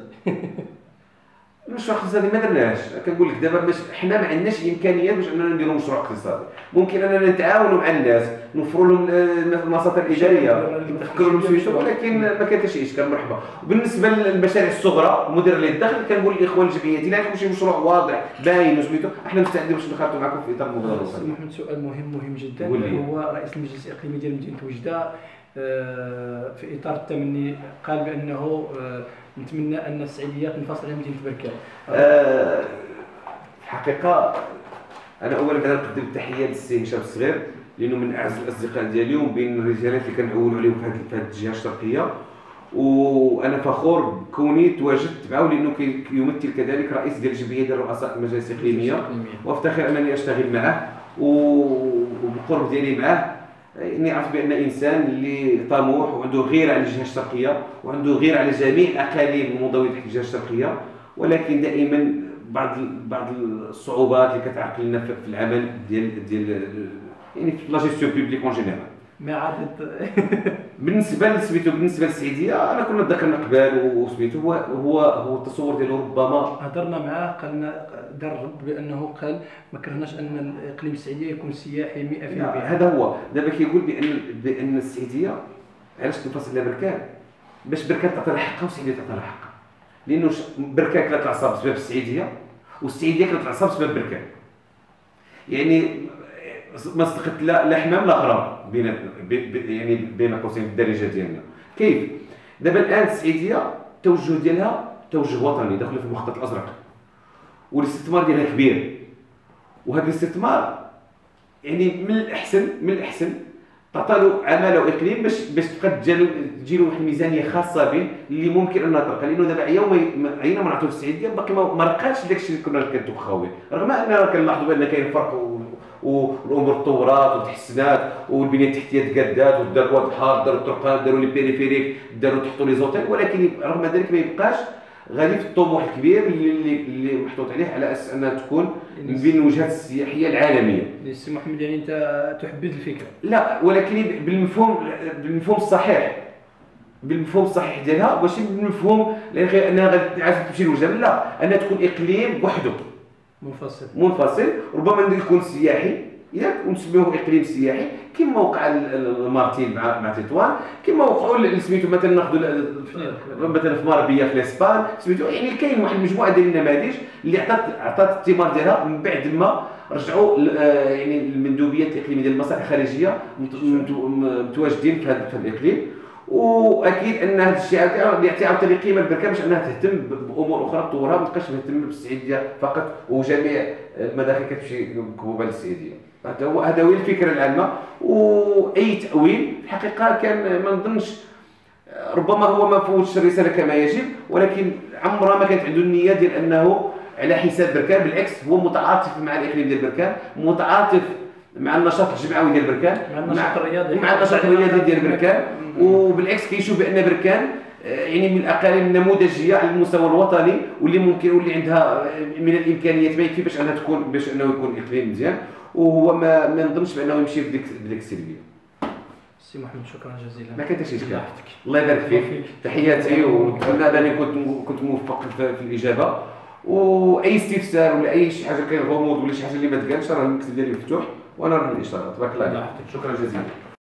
المشروع الاقتصادي ما درناش، كنقول لك دابا باش حنا ما عندناش امكانيات باش اننا نديروا مشروع اقتصادي. ممكن اننا نتعاونوا مع الناس نوفروا لهم المصادر الاداريه نفكروا لهم سويتو، ولكن ما كاين حتى شي اشكال. مرحبا. وبالنسبه للمشاريع الصغرى مدير للدخل كنقول للاخوان الجمعياتي الا عندكم شي مشروع واضح باين وسميتو احنا مستعدين باش نخرطوا معكم في اطار المبادره الوطنيه. سي محمد سؤال مهم مهم جدا، هو رئيس المجلس الاقليمي ديال مدينه وجده في اطار التمني قال بانه نتمنى ان السعيديه تنفصل عن مدينه بركان. أه الحقيقه انا اولا كنقدم التحيه للسي هشام الصغير لانه من اعز الاصدقاء ديالي وبين الرجالات اللي كنعولوا عليهم في هذه الجهه الشرقيه، وانا فخور بكوني تواجدت معه لانه يمثل كذلك رئيس ديال الجمعيه ديال رؤساء المجالس الاقليميه، وافتخر انني اشتغل معه وبالقرب ديالي معه. اني عرفت بان انسان اللي طموح وعنده غيره على الجهه الشرقيه وعنده غيره على جميع الاقاليم المنضويه تحت الجهه الشرقيه، ولكن دائما بعض بعض الصعوبات اللي كتعرقل لنا في العمل ديال ديال يعني في لا جيستيون بوبليك اون جينيرال. ما عادت بالنسبه لسميتو بالنسبه للسعيديه انا كنا ذكرنا قبل وسميتو هو هو هو التصور ديالو ربما هضرنا معاه قالنا دار رد بانه قال ما كرهناش ان اقليم السعيديه يكون سياحي مئة بالمئة. هذا هو دابا كيقول بان بان السعيديه علاش تنفصل لها بركان باش بركان تعطي لها حقها والسعيديه تعطي لها حقها، لانه بركان كانت العصا بسبب السعيديه والسعيديه كانت العصا بسبب بركان. يعني ما استقت لا لا حمام لا غرام بين يعني بين قوسين الدارجه ديالنا. كيف دابا الان السعيديه التوجه ديالها توجه وطني داخله في المخطط الازرق والاستثمار ديالها كبير، وهذا الاستثمار يعني من الاحسن من الاحسن تعطى له عماله واقليم باش باش تبقى تجي له واحد الميزانيه خاصه به اللي ممكن انها ترقى، لانه دابا يوم عينا ما نعطيو في السعيديه باقي ما رقاش داك الشيء اللي كنا كنتوخاو به، رغم اننا كنلاحظوا بان كاين فرق والامور تطورات وتحسنات والبنيه التحتيه تقادات وداروا البحار داروا الطرقات داروا لي بيريفيريك داروا تحطوا لي زوتيل، ولكن رغم ذلك ما يبقاش غادي في الطموح الكبير اللي اللي محطوط عليه على اساس انها تكون من بين الوجهات السياحيه العالميه. سي محمد يعني انت تحبذ الفكره؟ لا، ولكن بالمفهوم بالمفهوم الصحيح بالمفهوم الصحيح ديالها، ماشي بالمفهوم انها غادي عاد تمشي للوجه، لا انها تكون اقليم بوحده منفصل منفصل، ربما يكون سياحي ياك ونسميوه اقليم سياحي، كما وقع المارتين مع مع تطوان، كما وقعوا سميتو مثلا ناخذوا مثلا في ماربيه في الاسبان سميتو. يعني كاين واحد المجموعه ديال النماذج اللي عطات عطات الثمار ديالها من بعد ما رجعوا يعني المندوبيات الاقليميه ديال المصالح الخارجيه متواجدين في هذا الاقليم. واكيد ان هذا الشيء يعطي عاوتاني قيمه للبركه باش انها تهتم بامور اخرى تطورها، ما تبقاش مهتمه بالسعيديه فقط وجميع المداخل كتمشي مكبوبه للسعيديه. هذا هو هذا هو الفكره العامه. واي تاويل في الحقيقه كان ما نظنش، ربما هو ما فوتش الرساله كما يجب، ولكن عمرها ما كانت عنده النيه ديال انه على حساب بركان. بالعكس هو متعاطف مع الاقليم ديال بركان، متعاطف مع النشاط الجمعوي ديال بركان، مع النشاط الرياضي مع النشاط الرياضي ديال بركان. وبالعكس كيشوف بان بركان يعني من الاقاليم النموذجيه على المستوى الوطني، واللي ممكن واللي عندها من الامكانيات ما يكفي باش انها تكون باش انه يكون اقليم مزيان. وهو ما ما نظنش بانه يمشي بديك بديك السلبيه. سي محمد شكرا جزيلا. ما كان حتى شي اشكال. الله يبارك فيك، تحياتي، ونتمنى انني كنت كنت موفق في الاجابه. واي استفسار ولا اي شي حاجه كاين غموض ولا شي حاجه اللي ما تقالش راه المكتب ديالي مفتوح وانا راه الاشاره. تبارك الله عليك، شكرا جزيلا.